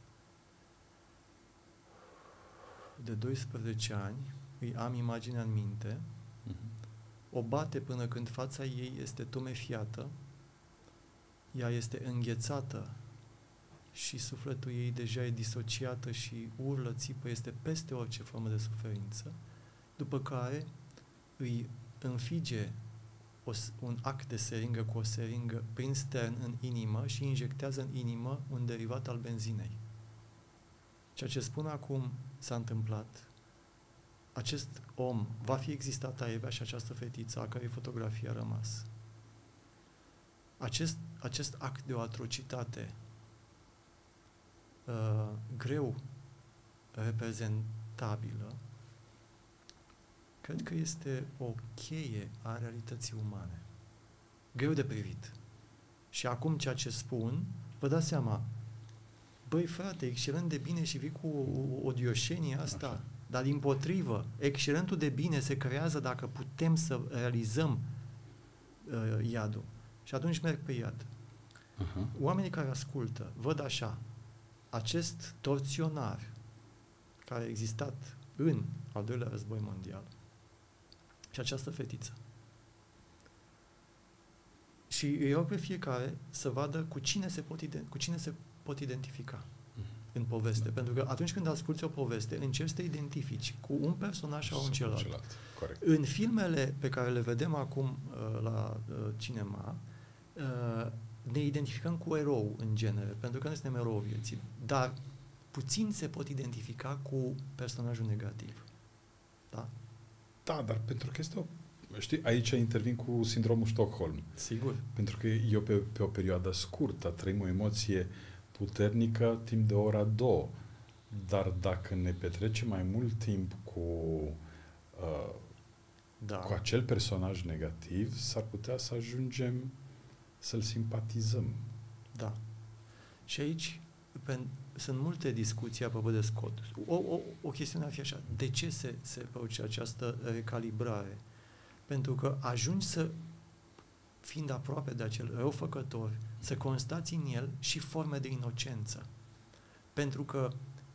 de 12 ani, îi am imaginea în minte, o bate până când fața ei este tumefiată, ea este înghețată și sufletul ei deja e disociată și urlă, țipă, este peste orice formă de suferință, după care îi înfige un ac de seringă cu o seringă prin stern în inimă și injectează în inimă un derivat al benzinei. Ceea ce spun acum s-a întâmplat. Acest om va fi existat aievea și această fetiță a cărei fotografie a rămas. Acest act de o atrocitate greu reprezentabilă, cred că este o cheie a realității umane. Greu de privit. Și acum ceea ce spun, vă dați seama, băi frate, excelent de bine și vii cu o dioșenie asta, așa. Dar dimpotrivă, excelentul de bine se creează dacă putem să realizăm iadul. Și atunci merg pe iad. Oamenii care ascultă văd așa, acest torționar care a existat în al doilea război mondial și această fetiță. Și îi rog pe fiecare să vadă cu cine se pot identifica în poveste. Pentru că atunci când asculți o poveste, încerci să te identifici cu un personaj sau un celălalt.
Corect.
În filmele pe care le vedem acum la cinema, ne identificăm cu erou în genere, pentru că noi suntem erou vieții. Dar puțin se pot identifica cu personajul negativ. Da?
Da, dar pentru că este știi, aici intervin cu sindromul Stockholm.
Sigur.
Pentru că eu pe o perioadă scurtă trăim o emoție puternică timp de ora 2. Dar dacă ne petrecem mai mult timp cu acel personaj negativ, s-ar putea să ajungem să-l simpatizăm.
Da. Și aici sunt multe discuții apropo de Scott. O chestiune ar fi așa. De ce se produce această recalibrare? Pentru că ajungi să, fiind aproape de acel răufăcător, să constați în el și forme de inocență. Pentru că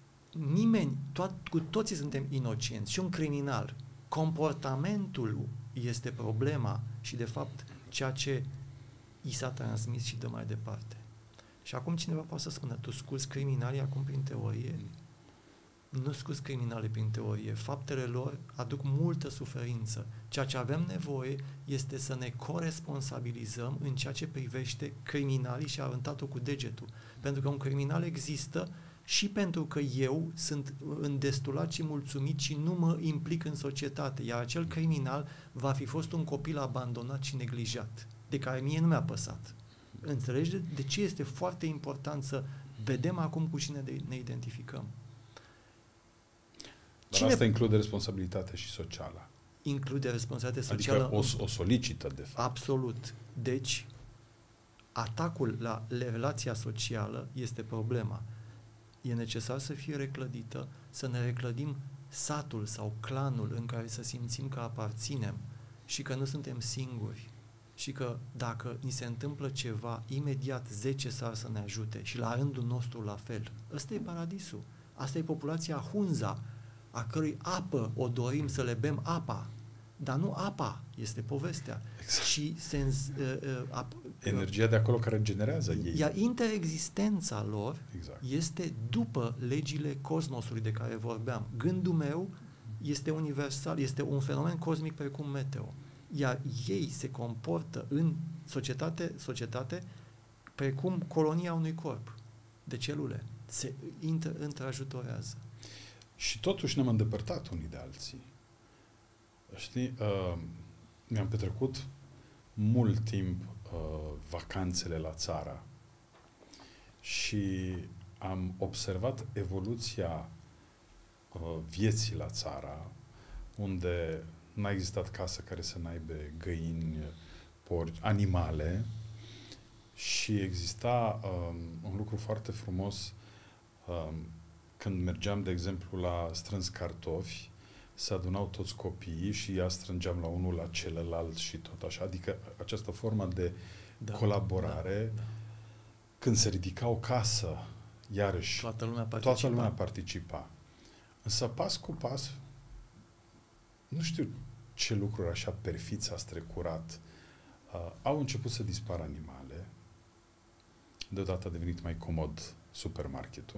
cu toții suntem inocenți. Și un criminal. Comportamentul este problema și, de fapt, ceea ce i s-a transmis și dă mai departe. Și acum cineva poate să spună, tu scuzi criminalii acum prin teorie? Nu scuzi criminalii prin teorie. Faptele lor aduc multă suferință. Ceea ce avem nevoie este să ne coresponsabilizăm în ceea ce privește criminalii și arătatul cu degetul. Pentru că un criminal există și pentru că eu sunt îndestulat și mulțumit și nu mă implic în societate. Iar acel criminal va fi fost un copil abandonat și neglijat, de care mie nu mi-a păsat. Înțelegi de ce este foarte important să vedem acum cu cine ne identificăm?
Dar asta include responsabilitatea și socială.
Include responsabilitatea socială.
Adică o solicită, de fapt.
Absolut. Deci, atacul la relația socială este problema. E necesar să fie reclădită, să ne reclădim satul sau clanul în care să simțim că aparținem și că nu suntem singuri. Și că dacă ni se întâmplă ceva, imediat 10 sar să ne ajute și la rândul nostru la fel. Ăsta e paradisul. Asta e populația Hunza, a cărui apă o dorim să le bem apa. Dar nu apa este povestea.
Exact.
Și
energia de acolo care generează ei.
Iar interexistența lor
exact.
este după legile cosmosului de care vorbeam. Gândul meu este universal, este un fenomen cosmic precum meteo. Iar ei se comportă în societate precum colonia unui corp de celule. Se întreajutorează.
Și totuși ne-am îndepărtat unii de alții. Știi, mi-am petrecut mult timp vacanțele la țară și am observat evoluția vieții la țară, unde n-a existat casă care să n-aibă găini, porci, animale, și exista un lucru foarte frumos când mergeam, de exemplu, la strâns cartofi, se adunau toți copiii și ea strângeam la unul, la celălalt și tot așa. Adică această formă de colaborare, când se ridica o casă, iarăși,
toată lumea
participa. Însă, pas cu pas, nu știu ce lucruri așa perfiți a strecurat, au început să dispară animale, deodată a devenit mai comod supermarketul,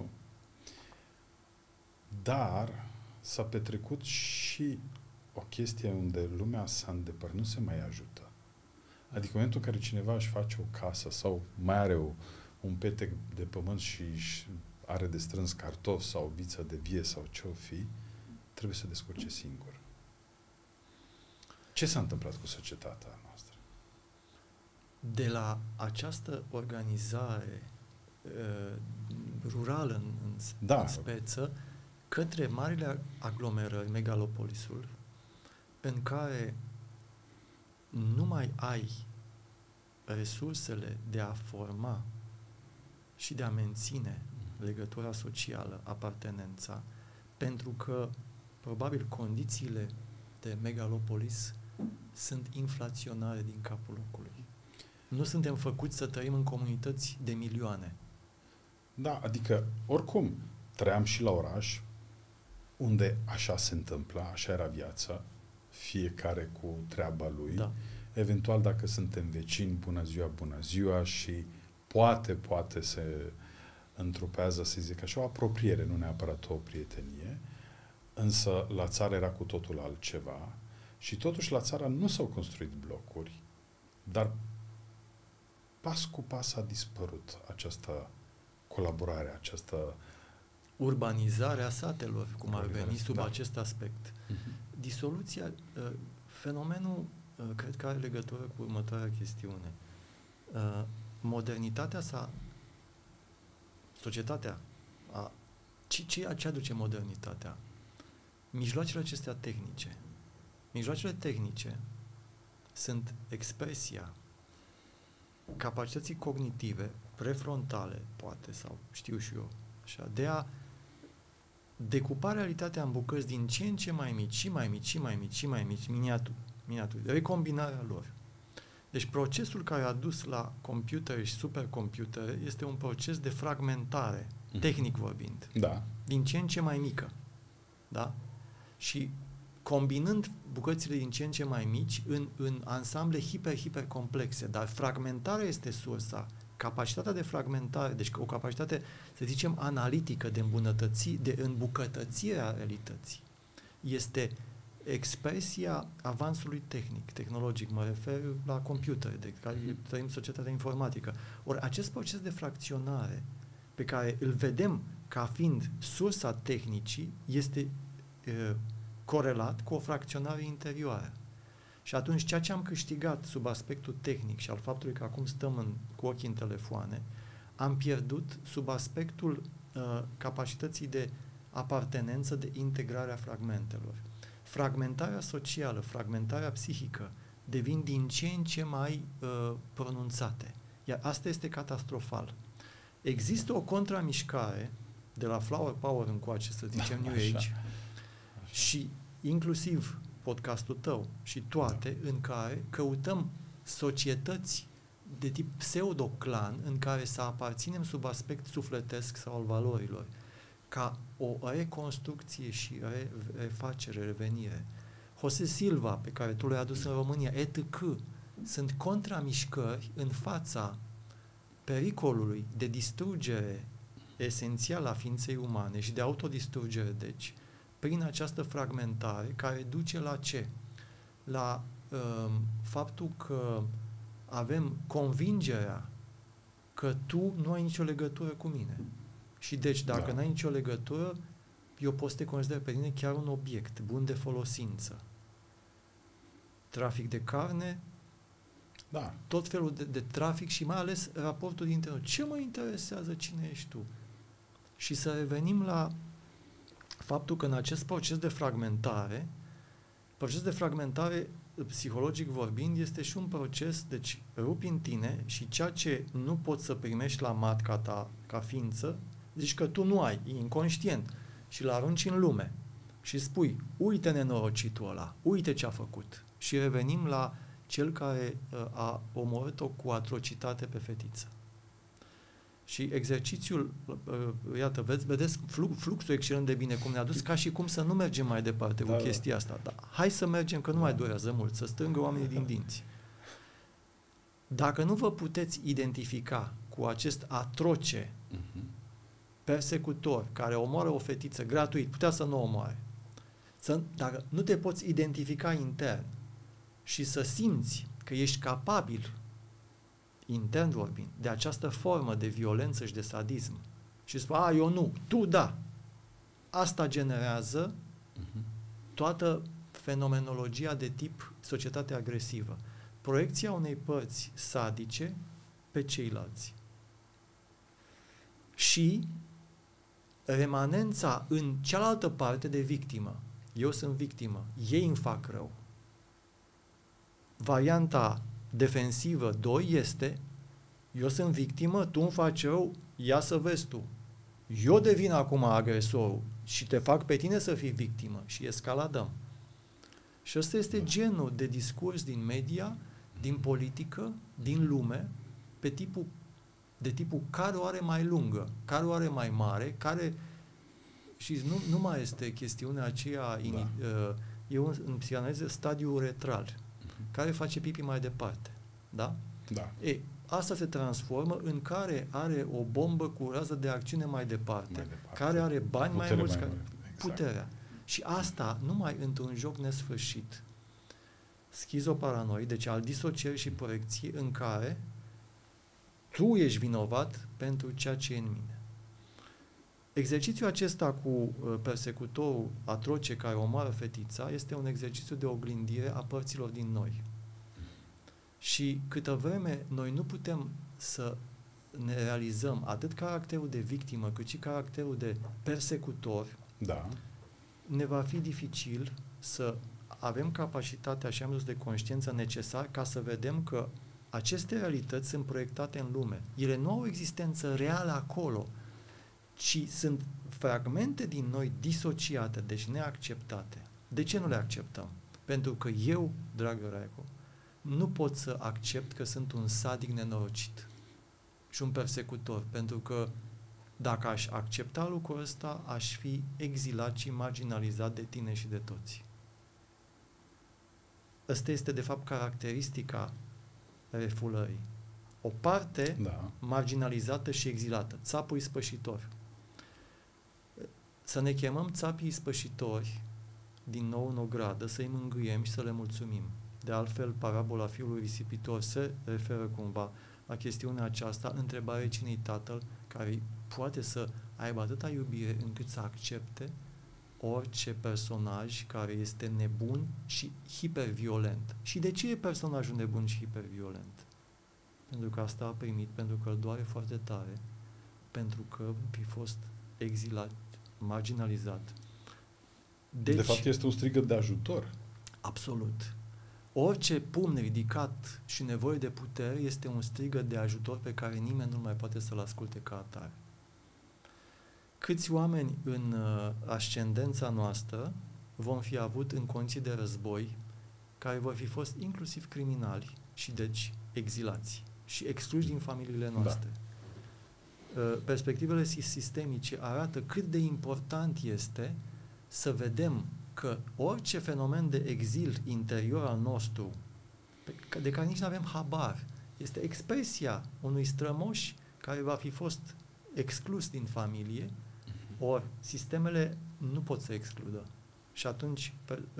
dar s-a petrecut și o chestie unde lumea s-a îndepărtat, nu se mai ajută. Adică în momentul în care cineva își face o casă sau mai are un petec de pământ și are de strâns cartofi sau o viță de vie sau ce-o fi, trebuie să descurce singur. Ce s-a întâmplat cu societatea noastră?
De la această organizare rurală în speță, către marile aglomerări, megalopolisul, în care nu mai ai resursele de a forma și de a menține legătura socială, apartenența, pentru că probabil condițiile de megalopolis sunt inflaționare din capul locului. Nu suntem făcuți să trăim în comunități de milioane.
Da, adică, oricum, trăiam și la oraș, unde așa se întâmplă, așa era viața, fiecare cu treaba lui.
Da.
Eventual, dacă suntem vecini, bună ziua, și poate se întrupează, să zic așa, o apropiere, nu neapărat o prietenie, însă la țară era cu totul altceva și totuși la țară nu s-au construit blocuri, dar pas cu pas a dispărut această colaborare, această
urbanizarea satelor, cum ar veni sub acest aspect. Disoluția, fenomenul, cred că are legătură cu următoarea chestiune. Modernitatea societatea, ce aduce modernitatea? Mijloacele acestea tehnice. Mijloacele tehnice sunt expresia capacității cognitive, prefrontale, poate, sau știu și eu, așa, de a decupa realitatea în bucăți din ce în ce mai mici, miniaturi, recombinarea lor. Deci procesul care a dus la computere și supercomputere este un proces de fragmentare, tehnic vorbind.
Da.
Din ce în ce mai mică. Da? Și combinând bucățile din ce în ce mai mici în ansamble hiper complexe, dar fragmentarea este sursa. Capacitatea de fragmentare, deci o capacitate, să zicem, analitică de îmbucătățire a realității, este expresia avansului tehnologic, mă refer la computere, de care trăim societatea informatică. Ori acest proces de fracționare pe care îl vedem ca fiind sursa tehnicii este corelat cu o fracționare interioară. Și atunci ceea ce am câștigat sub aspectul tehnic și al faptului că acum stăm cu ochii în telefoane, am pierdut sub aspectul capacității de apartenență, de integrare a fragmentelor. Fragmentarea socială, fragmentarea psihică devin din ce în ce mai pronunțate. Iar asta este catastrofal. Există o contramișcare de la Flower Power încoace, să zicem, New Age, și inclusiv podcastul tău și toate, în care căutăm societăți de tip pseudoclan în care să aparținem sub aspect sufletesc sau al valorilor, ca o reconstrucție și refacere, revenire. José Silva, pe care tu l-ai adus în România, etc., sunt contramișcări în fața pericolului de distrugere esențială a ființei umane și de autodistrugere, deci, prin această fragmentare care duce la ce? La faptul că avem convingerea că tu nu ai nicio legătură cu mine. Și deci, dacă n-ai nicio legătură, eu pot să te consider pe tine chiar un obiect bun de folosință. Trafic de carne,
Da.
tot felul de trafic și mai ales raportul dintre noi. Ce mă interesează cine ești tu? Și să revenim la faptul că în acest proces de fragmentare, psihologic vorbind, este și un proces, deci rupi în tine și ceea ce nu poți să primești la matca ta ca ființă, zici că tu nu ai, e inconștient, și îl arunci în lume și spui, uite nenorocitul ăla, uite ce a făcut. Și revenim la cel care a omorât-o cu atrocitate pe fetiță. Și exercițiul, iată, vedeți fluxul excelent de bine cum ne-a dus, ca și cum să nu mergem mai departe cu chestia asta. Dar hai să mergem, că nu mai durează mult, să strângă oamenii din dinți. Dacă nu vă puteți identifica cu acest atroce persecutor care omoară o fetiță gratuit, putea să nu o omoare, dacă nu te poți identifica intern și să simți că ești capabil, intern vorbind, de această formă de violență și de sadism și spune, eu nu, tu da. Asta generează toată fenomenologia de tip societate agresivă. Proiecția unei părți sadice pe ceilalți. Și remanența în cealaltă parte de victimă. Eu sunt victimă, ei îmi fac rău. Varianta defensivă 2 este eu sunt victimă, tu îmi faci rău, ia să vezi tu. Eu devin acum agresorul și te fac pe tine să fii victimă și escaladăm. Și ăsta este genul de discurs din media, din politică, din lume, de tipul care o are mai lungă, care o are mai mare, care... Și nu mai este chestiunea aceea, în psihanaliză, stadiul uretral, care face pipi mai departe. Da?
Da.
Asta se transformă în care are o bombă cu rază de acțiune mai departe, care are bani mai mulți, exact. Puterea. Și asta numai într-un joc nesfârșit, schizoparanoid, deci al disocierii și proiecției, în care tu ești vinovat pentru ceea ce e în mine. Exercițiul acesta cu persecutorul atroce care omoară fetița este un exercițiu de oglindire a părților din noi. Și câtă vreme noi nu putem să ne realizăm atât caracterul de victimă, cât și caracterul de persecutor, ne va fi dificil să avem capacitatea și ambiția de conștiință necesar ca să vedem că aceste realități sunt proiectate în lume. Ele nu au o existență reală acolo, ci sunt fragmente din noi disociate, deci neacceptate. De ce nu le acceptăm? Pentru că eu, dragă Raico, nu pot să accept că sunt un sadic nenorocit și un persecutor, pentru că dacă aș accepta lucrul ăsta, aș fi exilat și marginalizat de tine și de toți. Ăsta este, de fapt, caracteristica refulării. O parte marginalizată și exilată. Țapul ispășitor. Să ne chemăm țapii ispășitori din nou în ogradă, să-i mângâiem și să le mulțumim. De altfel, parabola fiului risipitor se referă cumva la chestiunea aceasta, întrebare cine-i tatăl care poate să aibă atâta iubire încât să accepte orice personaj care este nebun și hiperviolent. Și de ce e personajul nebun și hiperviolent? Pentru că asta a primit, pentru că îl doare foarte tare, pentru că fi fost exilat, marginalizat.
Deci, de fapt, este un strigăt de ajutor.
Absolut. Orice pumn ridicat și nevoie de putere este un strigăt de ajutor pe care nimeni nu mai poate să-l asculte ca atare. Câți oameni în ascendența noastră vom fi avut în condiții de război care vor fi fost inclusiv criminali și deci exilați și excluși din familiile noastre. Perspectivele sistemice arată cât de important este să vedem că orice fenomen de exil interior al nostru, de care nici nu avem habar, este expresia unui strămoș care va fi fost exclus din familie, ori sistemele nu pot să excludă. Și atunci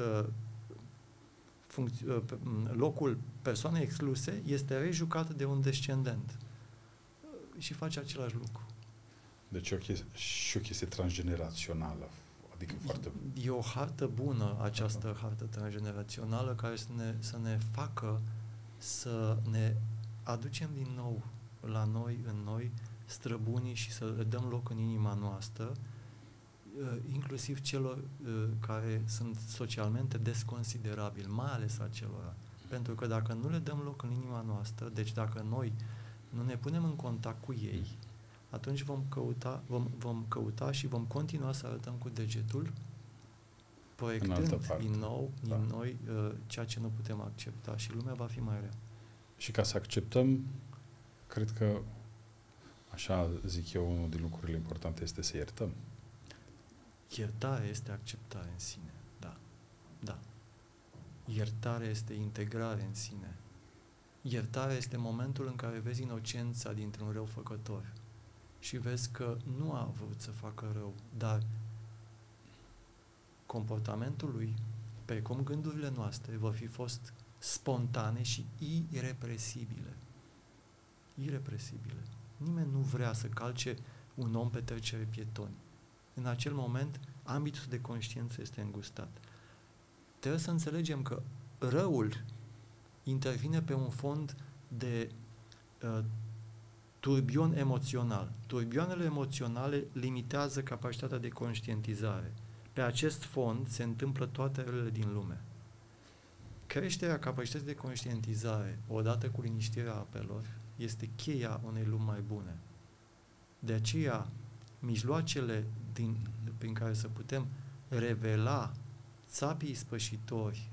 locul persoanei excluse este rejucat de un descendent și face același lucru.
Deci și o chestie transgenerațională. Adică foarte...
E o hartă bună această hartă transgenerațională care să ne facă să ne aducem din nou la noi, în noi, străbunii și să le dăm loc în inima noastră, inclusiv celor care sunt socialmente desconsiderabili, mai ales acelora. Pentru că dacă nu le dăm loc în inima noastră, deci dacă noi nu ne punem în contact cu ei, atunci vom căuta și vom continua să arătăm cu degetul, proiectând din noi ceea ce nu putem accepta și lumea va fi mai rea.
Și ca să acceptăm, cred că, așa zic eu, unul din lucrurile importante este să iertăm.
Iertarea este acceptare în sine, da. Iertarea este integrare în sine. Iertarea este momentul în care vezi inocența dintr-un răufăcător și vezi că nu a vrut să facă rău, dar comportamentul lui, precum gândurile noastre, vor fi fost spontane și irepresibile. Irepresibile. Nimeni nu vrea să calce un om pe trecere pietoni. În acel moment, ambitul de conștiință este îngustat. Trebuie să înțelegem că răul intervine pe un fond de turbion emoțional. Turbioanele emoționale limitează capacitatea de conștientizare. Pe acest fond se întâmplă toate relele din lume. Creșterea capacității de conștientizare, odată cu liniștirea apelor, este cheia unei lumi mai bune. De aceea, mijloacele prin care să putem revela țapii spășitori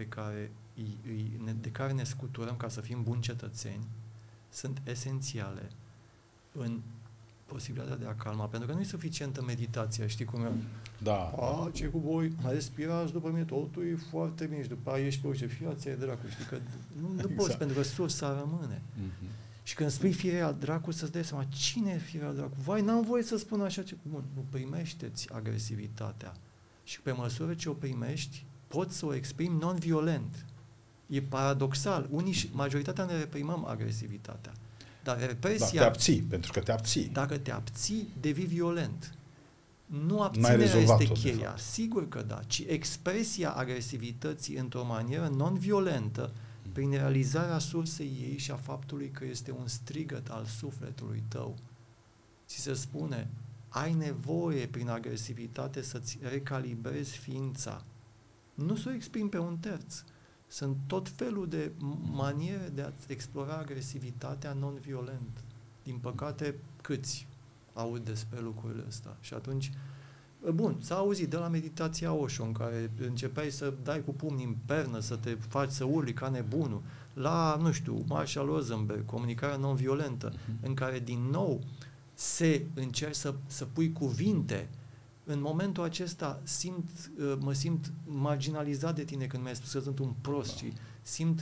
de care ne scuturăm ca să fim buni cetățeni, sunt esențiale în posibilitatea de a calma. Pentru că nu e suficientă meditația, știi cum e?
Da.
Ce cu voi, mai respirați după mine, totul e foarte bine și după aia ești pe orice, fiați-ai dracu, știi că nu exact. Poți, pentru că sursa rămâne. Mm-hmm. Și când spui firea dracu, să-ți dai seama, cine e firea dracu? Vai, n-am voie să spun așa ceva. Bun, nu primește-ți agresivitatea. Și pe măsură ce o primești, poți să o exprimi non-violent. E paradoxal. Majoritatea ne reprimăm agresivitatea. Dar represia...
te abții, pentru că te abții.
Dacă te abții, devii violent. Nu abținerea este cheia. Sigur că da. Ci expresia agresivității într-o manieră non-violentă, prin realizarea sursei ei și a faptului că este un strigăt al sufletului tău. Ți se spune, ai nevoie prin agresivitate să-ți recalibrezi ființa. Nu să o exprimi pe un terț. Sunt tot felul de maniere de a-ți explora agresivitatea non-violent. Din păcate, câți aud despre lucrurile astea? Și atunci, bun, s-a auzit de la meditația Osho, în care începeai să dai cu pumnii în pernă, să te faci să urli ca nebunul, la, nu știu, Marshall Rosenberg, comunicarea non-violentă, în care din nou încerci să pui cuvinte. În momentul acesta mă simt marginalizat de tine când mi-ai spus că sunt un prost și simt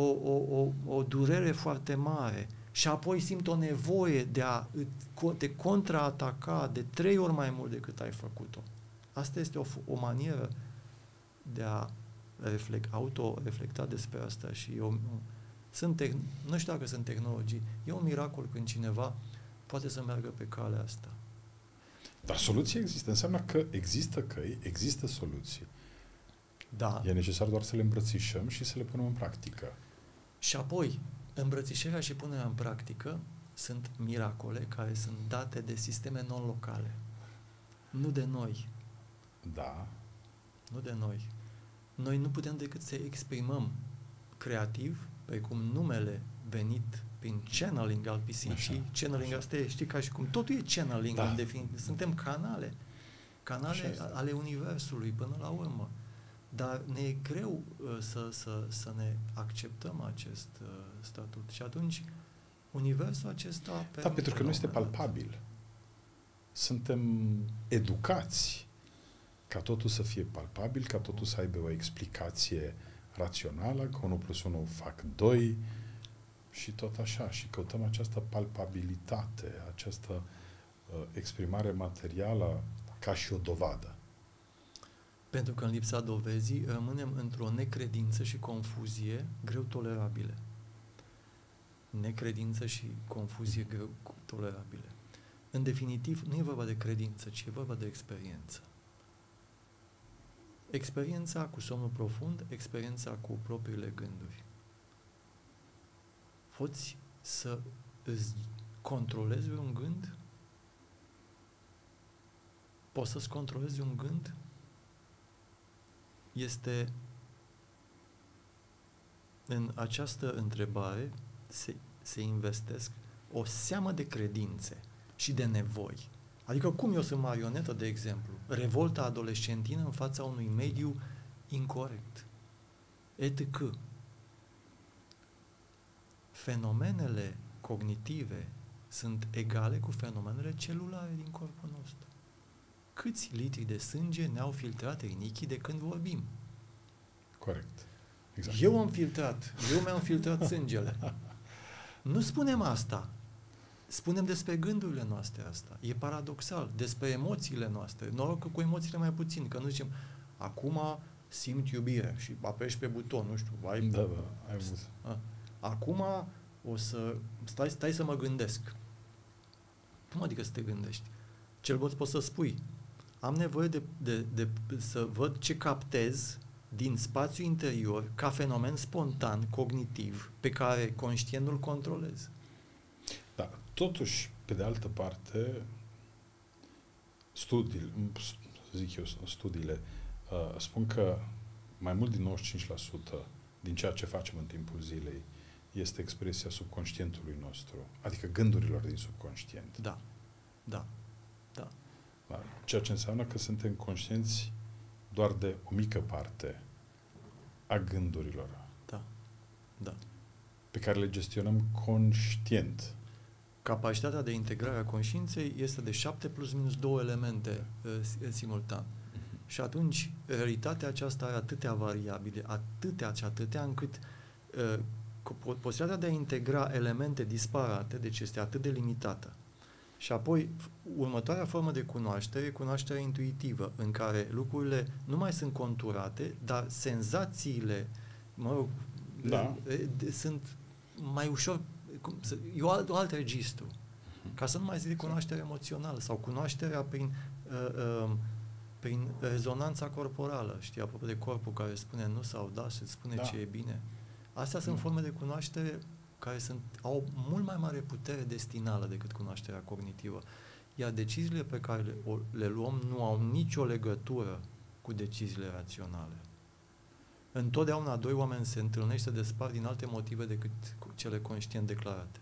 o durere foarte mare și apoi simt o nevoie de a te contraataca de 3 ori mai mult decât ai făcut-o. Asta este o manieră de a auto-reflecta despre asta și nu știu dacă sunt tehnologii. E un miracol când cineva poate să meargă pe calea asta.
Dar soluții există. Înseamnă că există căi, există soluții.
Da.
E necesar doar să le îmbrățișăm și să le punem în practică.
Și apoi, îmbrățișarea și punerea în practică sunt miracole care sunt date de sisteme non-locale. Nu de noi.
Da.
Nu de noi. Noi nu putem decât să exprimăm creativ, precum numele venit prin channeling al pisicii. Channeling asta e, știi, ca și cum totul e channeling în definiție. Suntem canale ale universului până la urmă. Dar ne e greu să ne acceptăm acest statut. Și atunci, universul acesta...
Da, pentru că nu este palpabil. Suntem educați ca totul să fie palpabil, ca totul să aibă o explicație rațională, că 1 + 1 fac 2 și tot așa. Și căutăm această palpabilitate, această exprimare materială ca și o dovadă.
Pentru că în lipsa dovezii rămânem într-o necredință și confuzie greu tolerabile. Necredință și confuzie greu tolerabile. În definitiv, nu e vorba de credință, ci e vorba de experiență. Experiența cu somnul profund, experiența cu propriile gânduri. Poți să îți controlezi un gând? Poți să-ți controlezi un gând? Este în această întrebare se investesc o seamă de credințe și de nevoi. Adică cum eu sunt marionetă, de exemplu, revolta adolescentină în fața unui mediu incorect. Etc. Fenomenele cognitive sunt egale cu fenomenele celulare din corpul nostru. Câți litri de sânge ne-au filtrat rinichii de când vorbim?
Corect. Exact.
Eu mi-am filtrat sângele. Nu spunem asta. Spunem despre gândurile noastre asta. E paradoxal. Despre emoțiile noastre. Noroc că cu emoțiile mai puțin. Că nu zicem, acum simt iubire și apeși pe buton, nu știu.
Ai văzut.
Acum o să... Stai să mă gândesc. Cum adică să te gândești? Cel mult poți să spui. Am nevoie de să văd ce captez din spațiul interior ca fenomen spontan, cognitiv, pe care conștient nu-l controlez.
Da, totuși, pe de altă parte, studiile spun că mai mult din 95% din ceea ce facem în timpul zilei este expresia subconștientului nostru, adică gândurilor din subconștient.
Da.
Ceea ce înseamnă că suntem conștienți doar de o mică parte a gândurilor.
Da.
Pe care le gestionăm conștient.
Capacitatea de integrare a conștiinței este de 7 plus minus 2 elemente simultan. Și atunci, realitatea aceasta are atâtea variabile, atâtea, încât posibilitatea de a integra elemente disparate, deci este atât de limitată. Și apoi, următoarea formă de cunoaștere e cunoașterea intuitivă, în care lucrurile nu mai sunt conturate, dar senzațiile, sunt mai ușor, e un alt registru. Ca să nu mai zic cunoaștere emoțională sau cunoașterea prin rezonanța corporală, știi, apropo de corpul care spune nu sau da și îți spune ce e bine. Astea sunt forme de cunoaștere care au mult mai mare putere destinală decât cunoașterea cognitivă. Iar deciziile pe care le luăm nu au nicio legătură cu deciziile raționale. Întotdeauna doi oameni se întâlnesc și se despart din alte motive decât cele conștient declarate.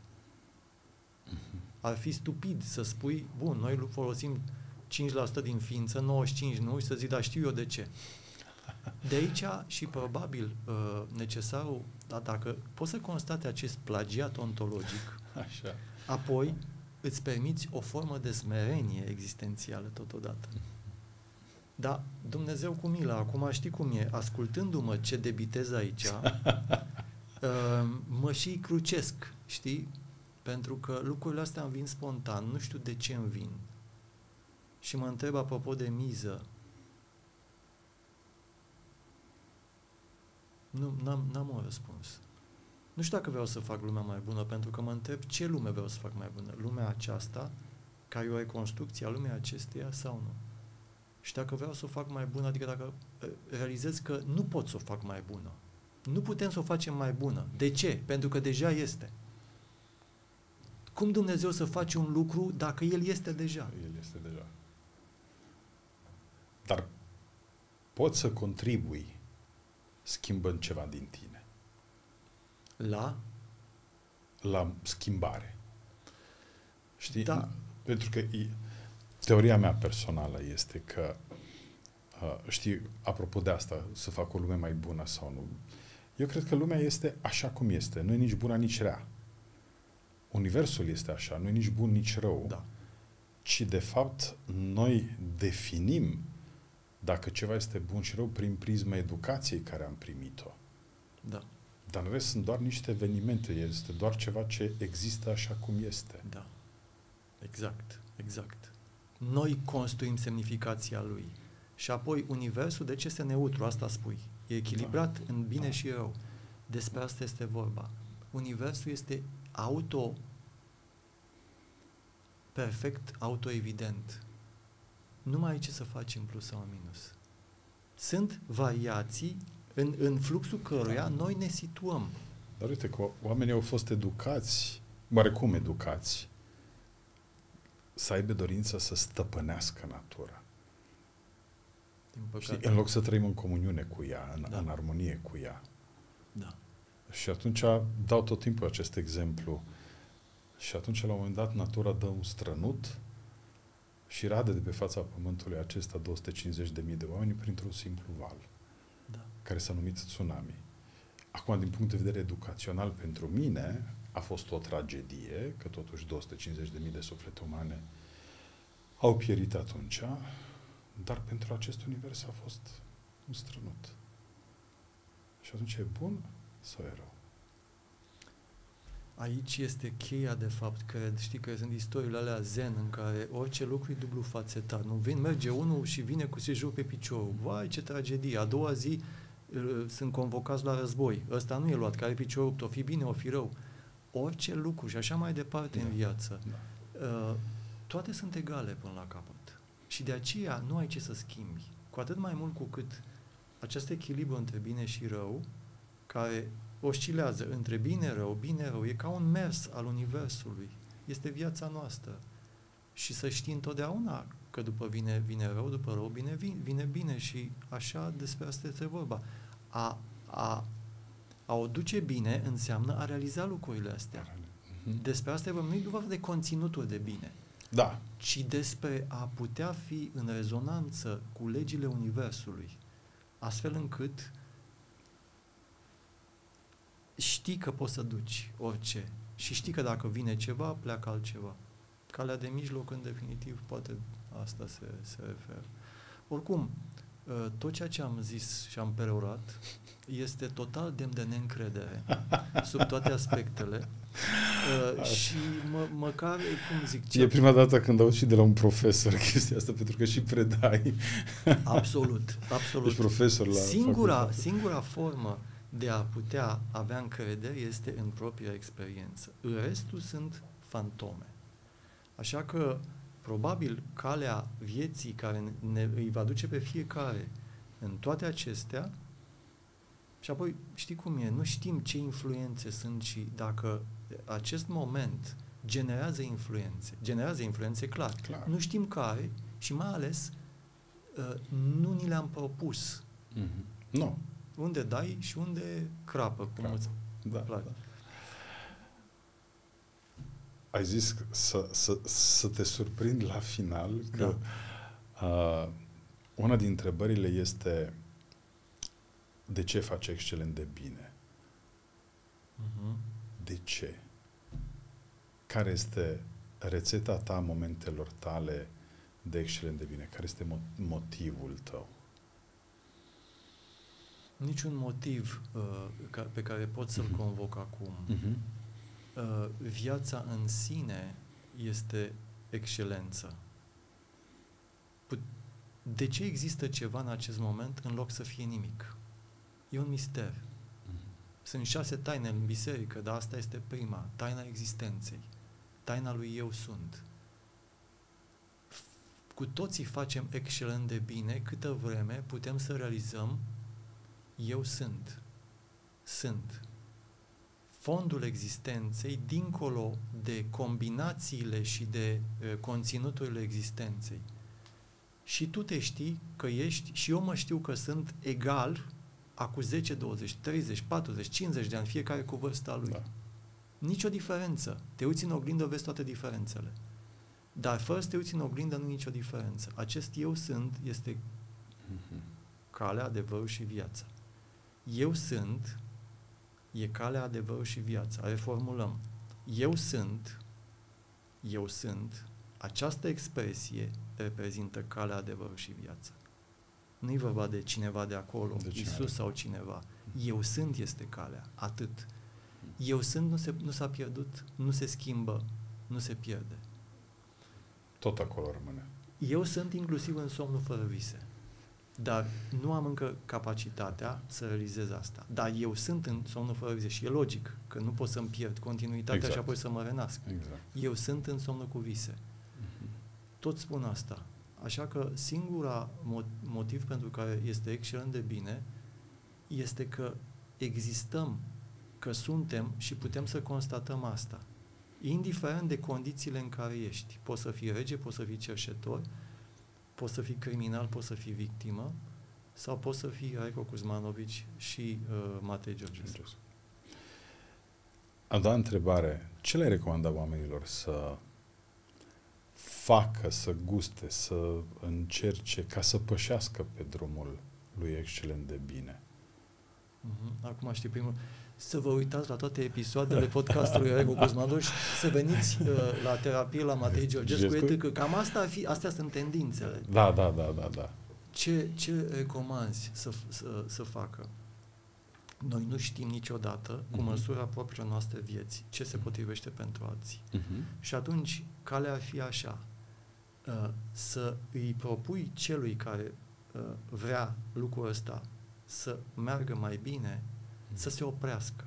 Ar fi stupid să spui, bun, noi folosim 5% din ființă, 95% nu, și să zic, dar știu eu de ce. De aici și probabil necesarul, dacă poți să constate acest plagiat ontologic,
așa,
apoi îți permiți o formă de smerenie existențială totodată. Dar Dumnezeu cu milă, acum știi cum e, ascultându-mă ce debitez aici, mă și crucesc, știi? Pentru că lucrurile astea îmi vin spontan, nu știu de ce îmi vin. Și mă întreb apropo de miză. N-am un răspuns. Nu știu dacă vreau să fac lumea mai bună, pentru că mă întreb ce lume vreau să fac mai bună. Lumea aceasta, care e o reconstrucție a lumii acesteia sau nu? Și dacă vreau să o fac mai bună, adică dacă realizez că nu pot să o fac mai bună. Nu putem să o facem mai bună. De ce? Pentru că deja este. Cum Dumnezeu să face un lucru dacă El este deja?
El este deja. Dar poți să contribui schimbând ceva din tine. La schimbare. Știi?
Da.
Pentru că teoria mea personală este că știi, apropo de asta, să fac o lume mai bună sau nu, eu cred că lumea este așa cum este. Nu e nici bună, nici rea. Universul este așa, nu e nici bun, nici rău.
Da.
Ci, de fapt, noi definim dacă ceva este bun și rău prin prisma educației care am primit-o.
Da.
Dar în rest sunt doar niște evenimente, este doar ceva ce există așa cum este.
Da. Exact. Noi construim semnificația lui. Și apoi universul, de ce este neutru? Asta spui. E echilibrat în bine și rău. Despre asta este vorba. Universul este perfect autoevident. Nu mai ai ce să faci în plus sau în minus. Sunt variații în fluxul căruia noi ne situăm.
Dar uite că oamenii au fost educați, oarecum educați, să aibă dorința să stăpânească natura.
Din păcate.
Și în loc să trăim în comuniune cu ea,
Da.
în armonie cu ea.
Da.
Și atunci dau tot timpul acest exemplu. Și atunci, la un moment dat, natura dă un strănut și rade de pe fața pământului acesta 250.000 de oameni printr-un simplu val,
Da.
care s-a numit tsunami. Acum, din punct de vedere educațional, pentru mine a fost o tragedie, că totuși 250.000 de suflete umane au pierit atunci, dar pentru acest univers a fost un strănut. Și atunci e bun sau e rău?
Aici este cheia, de fapt, cred. Știi că sunt istoriile alea zen în care orice lucru e dublu fațetat. Nu merge unul și vine cu sejur pe picior. Vai, ce tragedie! A doua zi sunt convocați la război. Ăsta nu e luat, care piciorul rupt, o fi bine, o fi rău. Orice lucru și așa mai departe în viață.
Da.
Toate sunt egale până la capăt. Și de aceea nu ai ce să schimbi. Cu atât mai mult cu cât acest echilibru între bine și rău, care oscilează între bine, rău, e ca un mers al universului. Este viața noastră. Și să știi întotdeauna că după vine rău, după rău vine bine și așa despre asta este vorba. A o duce bine înseamnă a realiza lucrurile astea. Despre asta e vorba, nu e doar de conținutul de bine,
Da.
ci despre a putea fi în rezonanță cu legile universului, astfel încât știi că poți să duci orice și știi că dacă vine ceva, pleacă altceva. Calea de mijloc, în definitiv, poate asta se referă. Oricum, tot ceea ce am zis și am perorat este total demn de neîncredere sub toate aspectele și măcar, cum zic...
E prima dată când aud și de la un profesor chestia asta, pentru că și predai.
Absolut.
Ești profesor la facultate.
Singura formă de a putea avea încredere este în propria experiență. Restul sunt fantome. Așa că, probabil, calea vieții care îi va duce pe fiecare în toate acestea, și apoi, știi cum e, nu știm ce influențe sunt și dacă acest moment generează influențe clar. Nu știm care și mai ales nu ni le-am propus.
Nu.
Unde dai și unde crapă, cum îți place.
Da. Ai zis să te surprind la final că una din întrebările este de ce faci excelent de bine? De ce? Care este rețeta ta momentelor tale de excelent de bine? Care este motivul tău?
Niciun motiv pe care pot să-l convoc acum. Viața în sine este excelență. De ce există ceva în acest moment în loc să fie nimic? E un mister. Sunt 6 taine în biserică, dar asta este prima. Taina existenței. Taina lui eu sunt. Cu toții facem excelent de bine câtă vreme putem să realizăm eu sunt. Sunt. Fondul existenței, dincolo de combinațiile și de conținuturile existenței. Și tu te știi că ești, și eu mă știu că sunt egal acum 10, 20, 30, 40, 50 de ani, fiecare cu vârsta lui.
Da.
Nicio diferență. Te uiți în oglindă, vezi toate diferențele. Dar fără să te uiți în oglindă, nu nicio diferență. Acest eu sunt este calea, adevărul și viața. Eu sunt e calea, adevărul și viața. Reformulăm. Eu sunt, această expresie reprezintă calea, adevărul și viața. Nu e vorba de cineva de acolo, Iisus sau cineva. Eu sunt este calea, atât. Eu sunt nu s-a pierdut, nu se schimbă, nu se pierde.
Tot acolo rămâne.
Eu sunt inclusiv în somnul fără vise. Dar nu am încă capacitatea să realizez asta. Dar eu sunt în somnul fără vise și e logic că nu pot să-mi pierd continuitatea și apoi să mă renasc.
Exact.
Eu sunt în somnul cu vise. Tot spun asta. Așa că singura motiv pentru care este excelent de bine este că existăm, că suntem și putem să constatăm asta. Indiferent de condițiile în care ești. Poți să fii rege, poți să fii cerșetor, poți să fii criminal, poți să fii victimă, sau poți să fii Raico Kuzmanovici și Matei Georgescu.
A doua întrebare. Ce le recomanda oamenilor să facă, să guste, să încerce, ca să pășească pe drumul lui excelent de bine?
Acum știi primul. Să vă uitați la toate episoadele podcastului Raico Kuzmanovici, să veniți la terapie la Matei Georgescu, că cam asta ar fi, astea sunt tendințele.
Da.
Ce recomanzi să facă? Noi nu știm niciodată, cu măsura propriilor noastre vieți, ce se potrivește pentru alții. Și atunci, calea ar fi așa, să îi propui celui care vrea lucrul ăsta să meargă mai bine, să se oprească.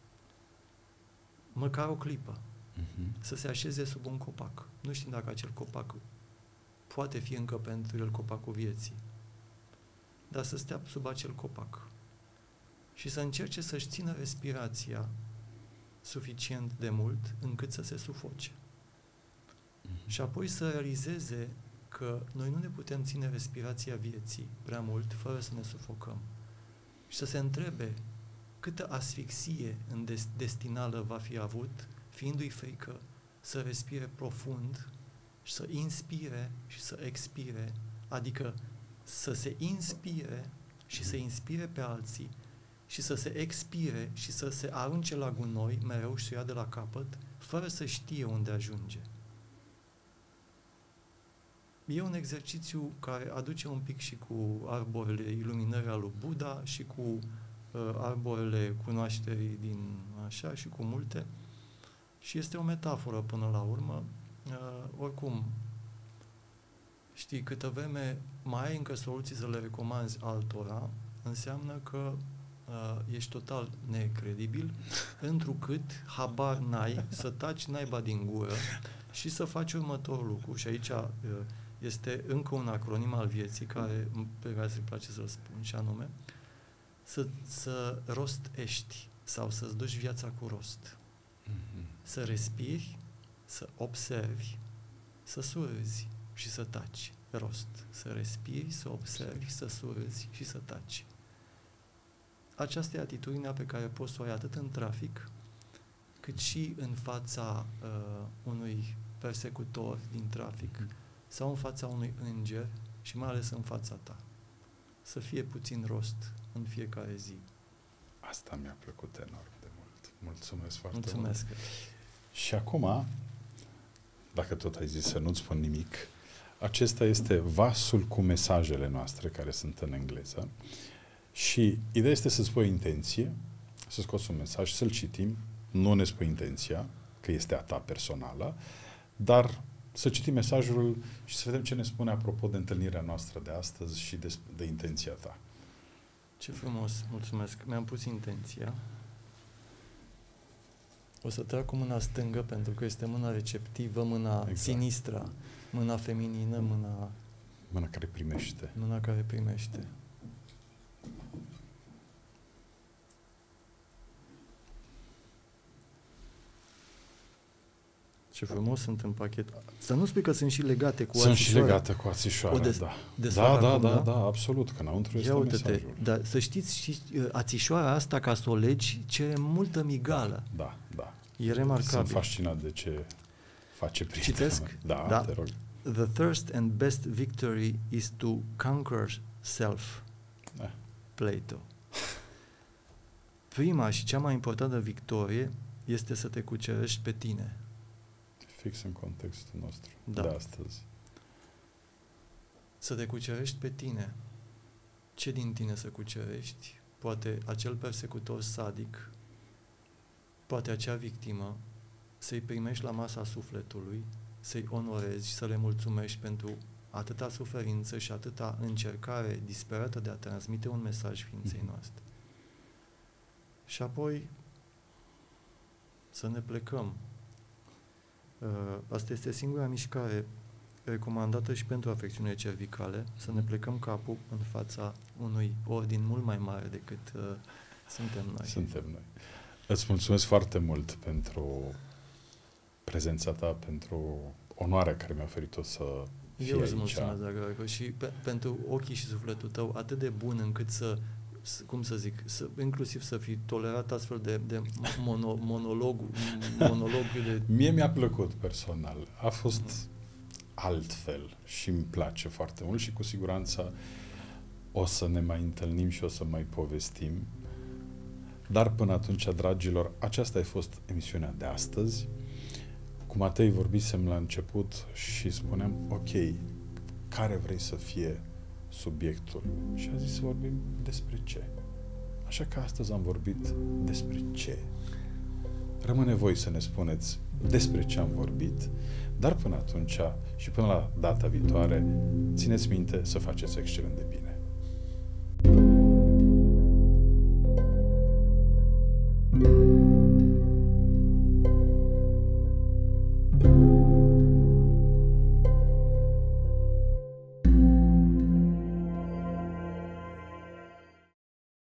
Măcar o clipă. Să se așeze sub un copac. Nu știm dacă acel copac poate fi încă pentru el copacul vieții. Dar să stea sub acel copac. Și să încerce să-și țină respirația suficient de mult încât să se sufoce. Și apoi să realizeze că noi nu ne putem ține respirația vieții prea mult fără să ne sufocăm. Și să se întrebe câtă asfixie în destinală va fi avut, fiindu-i frică să respire profund și să inspire și să expire, adică să se inspire și să inspire pe alții și să se expire și să se arunce la gunoi mereu și să ia de la capăt, fără să știe unde ajunge. E un exercițiu care aduce un pic și cu arborele iluminării al lui Buddha și cu arborele cunoașterii din așa și cu multe. Și este o metaforă până la urmă. Oricum, știi, câtă vreme mai ai încă soluții să le recomanzi altora, înseamnă că ești total necredibil, întrucât habar n-ai să taci naiba din gură și să faci următorul lucru. Și aici este încă un acronim al vieții pe care îmi place să-l spun, și anume să rostești sau să-ți duci viața cu rost. Să respiri, să observi, să surâzi și să taci. Rost. Să respiri, să observi, să surâzi și să taci. Aceasta e atitudinea pe care poți să o ai atât în trafic, cât și în fața unui persecutor din trafic sau în fața unui înger și mai ales în fața ta. Să fie puțin rost în fiecare zi.
Asta mi-a plăcut enorm de mult. Mulțumesc foarte mult.
Mulțumesc.
Și acum, dacă tot ai zis să nu-ți spun nimic, acesta este vasul cu mesajele noastre care sunt în engleză. Și ideea este să spui intenție, să scoți un mesaj, să-l citim, nu ne spui intenția, că este a ta personală, dar să citim mesajul și să vedem ce ne spune apropo de întâlnirea noastră de astăzi și de intenția ta.
Ce frumos, mulțumesc. Mi-am pus intenția. O să trag cu mâna stângă pentru că este mâna receptivă, mâna sinistră, mâna feminină,
mâna care primește.
Mâna care primește. Ce frumos sunt în pachet. Să nu spui că sunt și legate cu ațișoara.
Sunt și legate cu ațișoara, da, absolut, că înăuntru este mesajul.
Dar să știți, și ațișoara asta, ca să o legi, cere multă migală.
Da.
E remarcabil.
Sunt fascinat de ce face prietena.
Citesc?
Da, te rog.
The first and best victory is to conquer self. Plato. Prima și cea mai importantă victorie este să te cucerești pe tine.
Fix în contextul nostru
de
astăzi.
Să te cucerești pe tine. Ce din tine să cucerești? Poate acel persecutor sadic, poate acea victimă, să-i primești la masa sufletului, să-i onorezi și să le mulțumești pentru atâta suferință și atâta încercare disperată de a transmite un mesaj ființei noastre. Și apoi să ne plecăm. Asta este singura mișcare recomandată și pentru afecțiunile cervicale, să ne plecăm capul în fața unui ordin mult mai mare decât suntem noi.
Suntem noi. Îți mulțumesc foarte mult pentru prezența ta, pentru onoarea care mi-a oferit-o să fii aici.
Eu îți mulțumesc, dragă Raico, și pentru ochii și sufletul tău atât de bun încât inclusiv să fii tolerat astfel de monolog de...
Mie mi-a plăcut personal. A fost altfel și îmi place foarte mult și cu siguranță o să ne mai întâlnim și o să mai povestim. Dar până atunci, dragilor, aceasta a fost emisiunea de astăzi. Cu Matei vorbisem la început și spuneam, ok, care vrei să fie subiectul? Și a zis să vorbim despre ce. Așa că astăzi am vorbit despre ce. Rămâne voi să ne spuneți despre ce am vorbit, dar până atunci și până la data viitoare, țineți minte să faceți excelent de bine.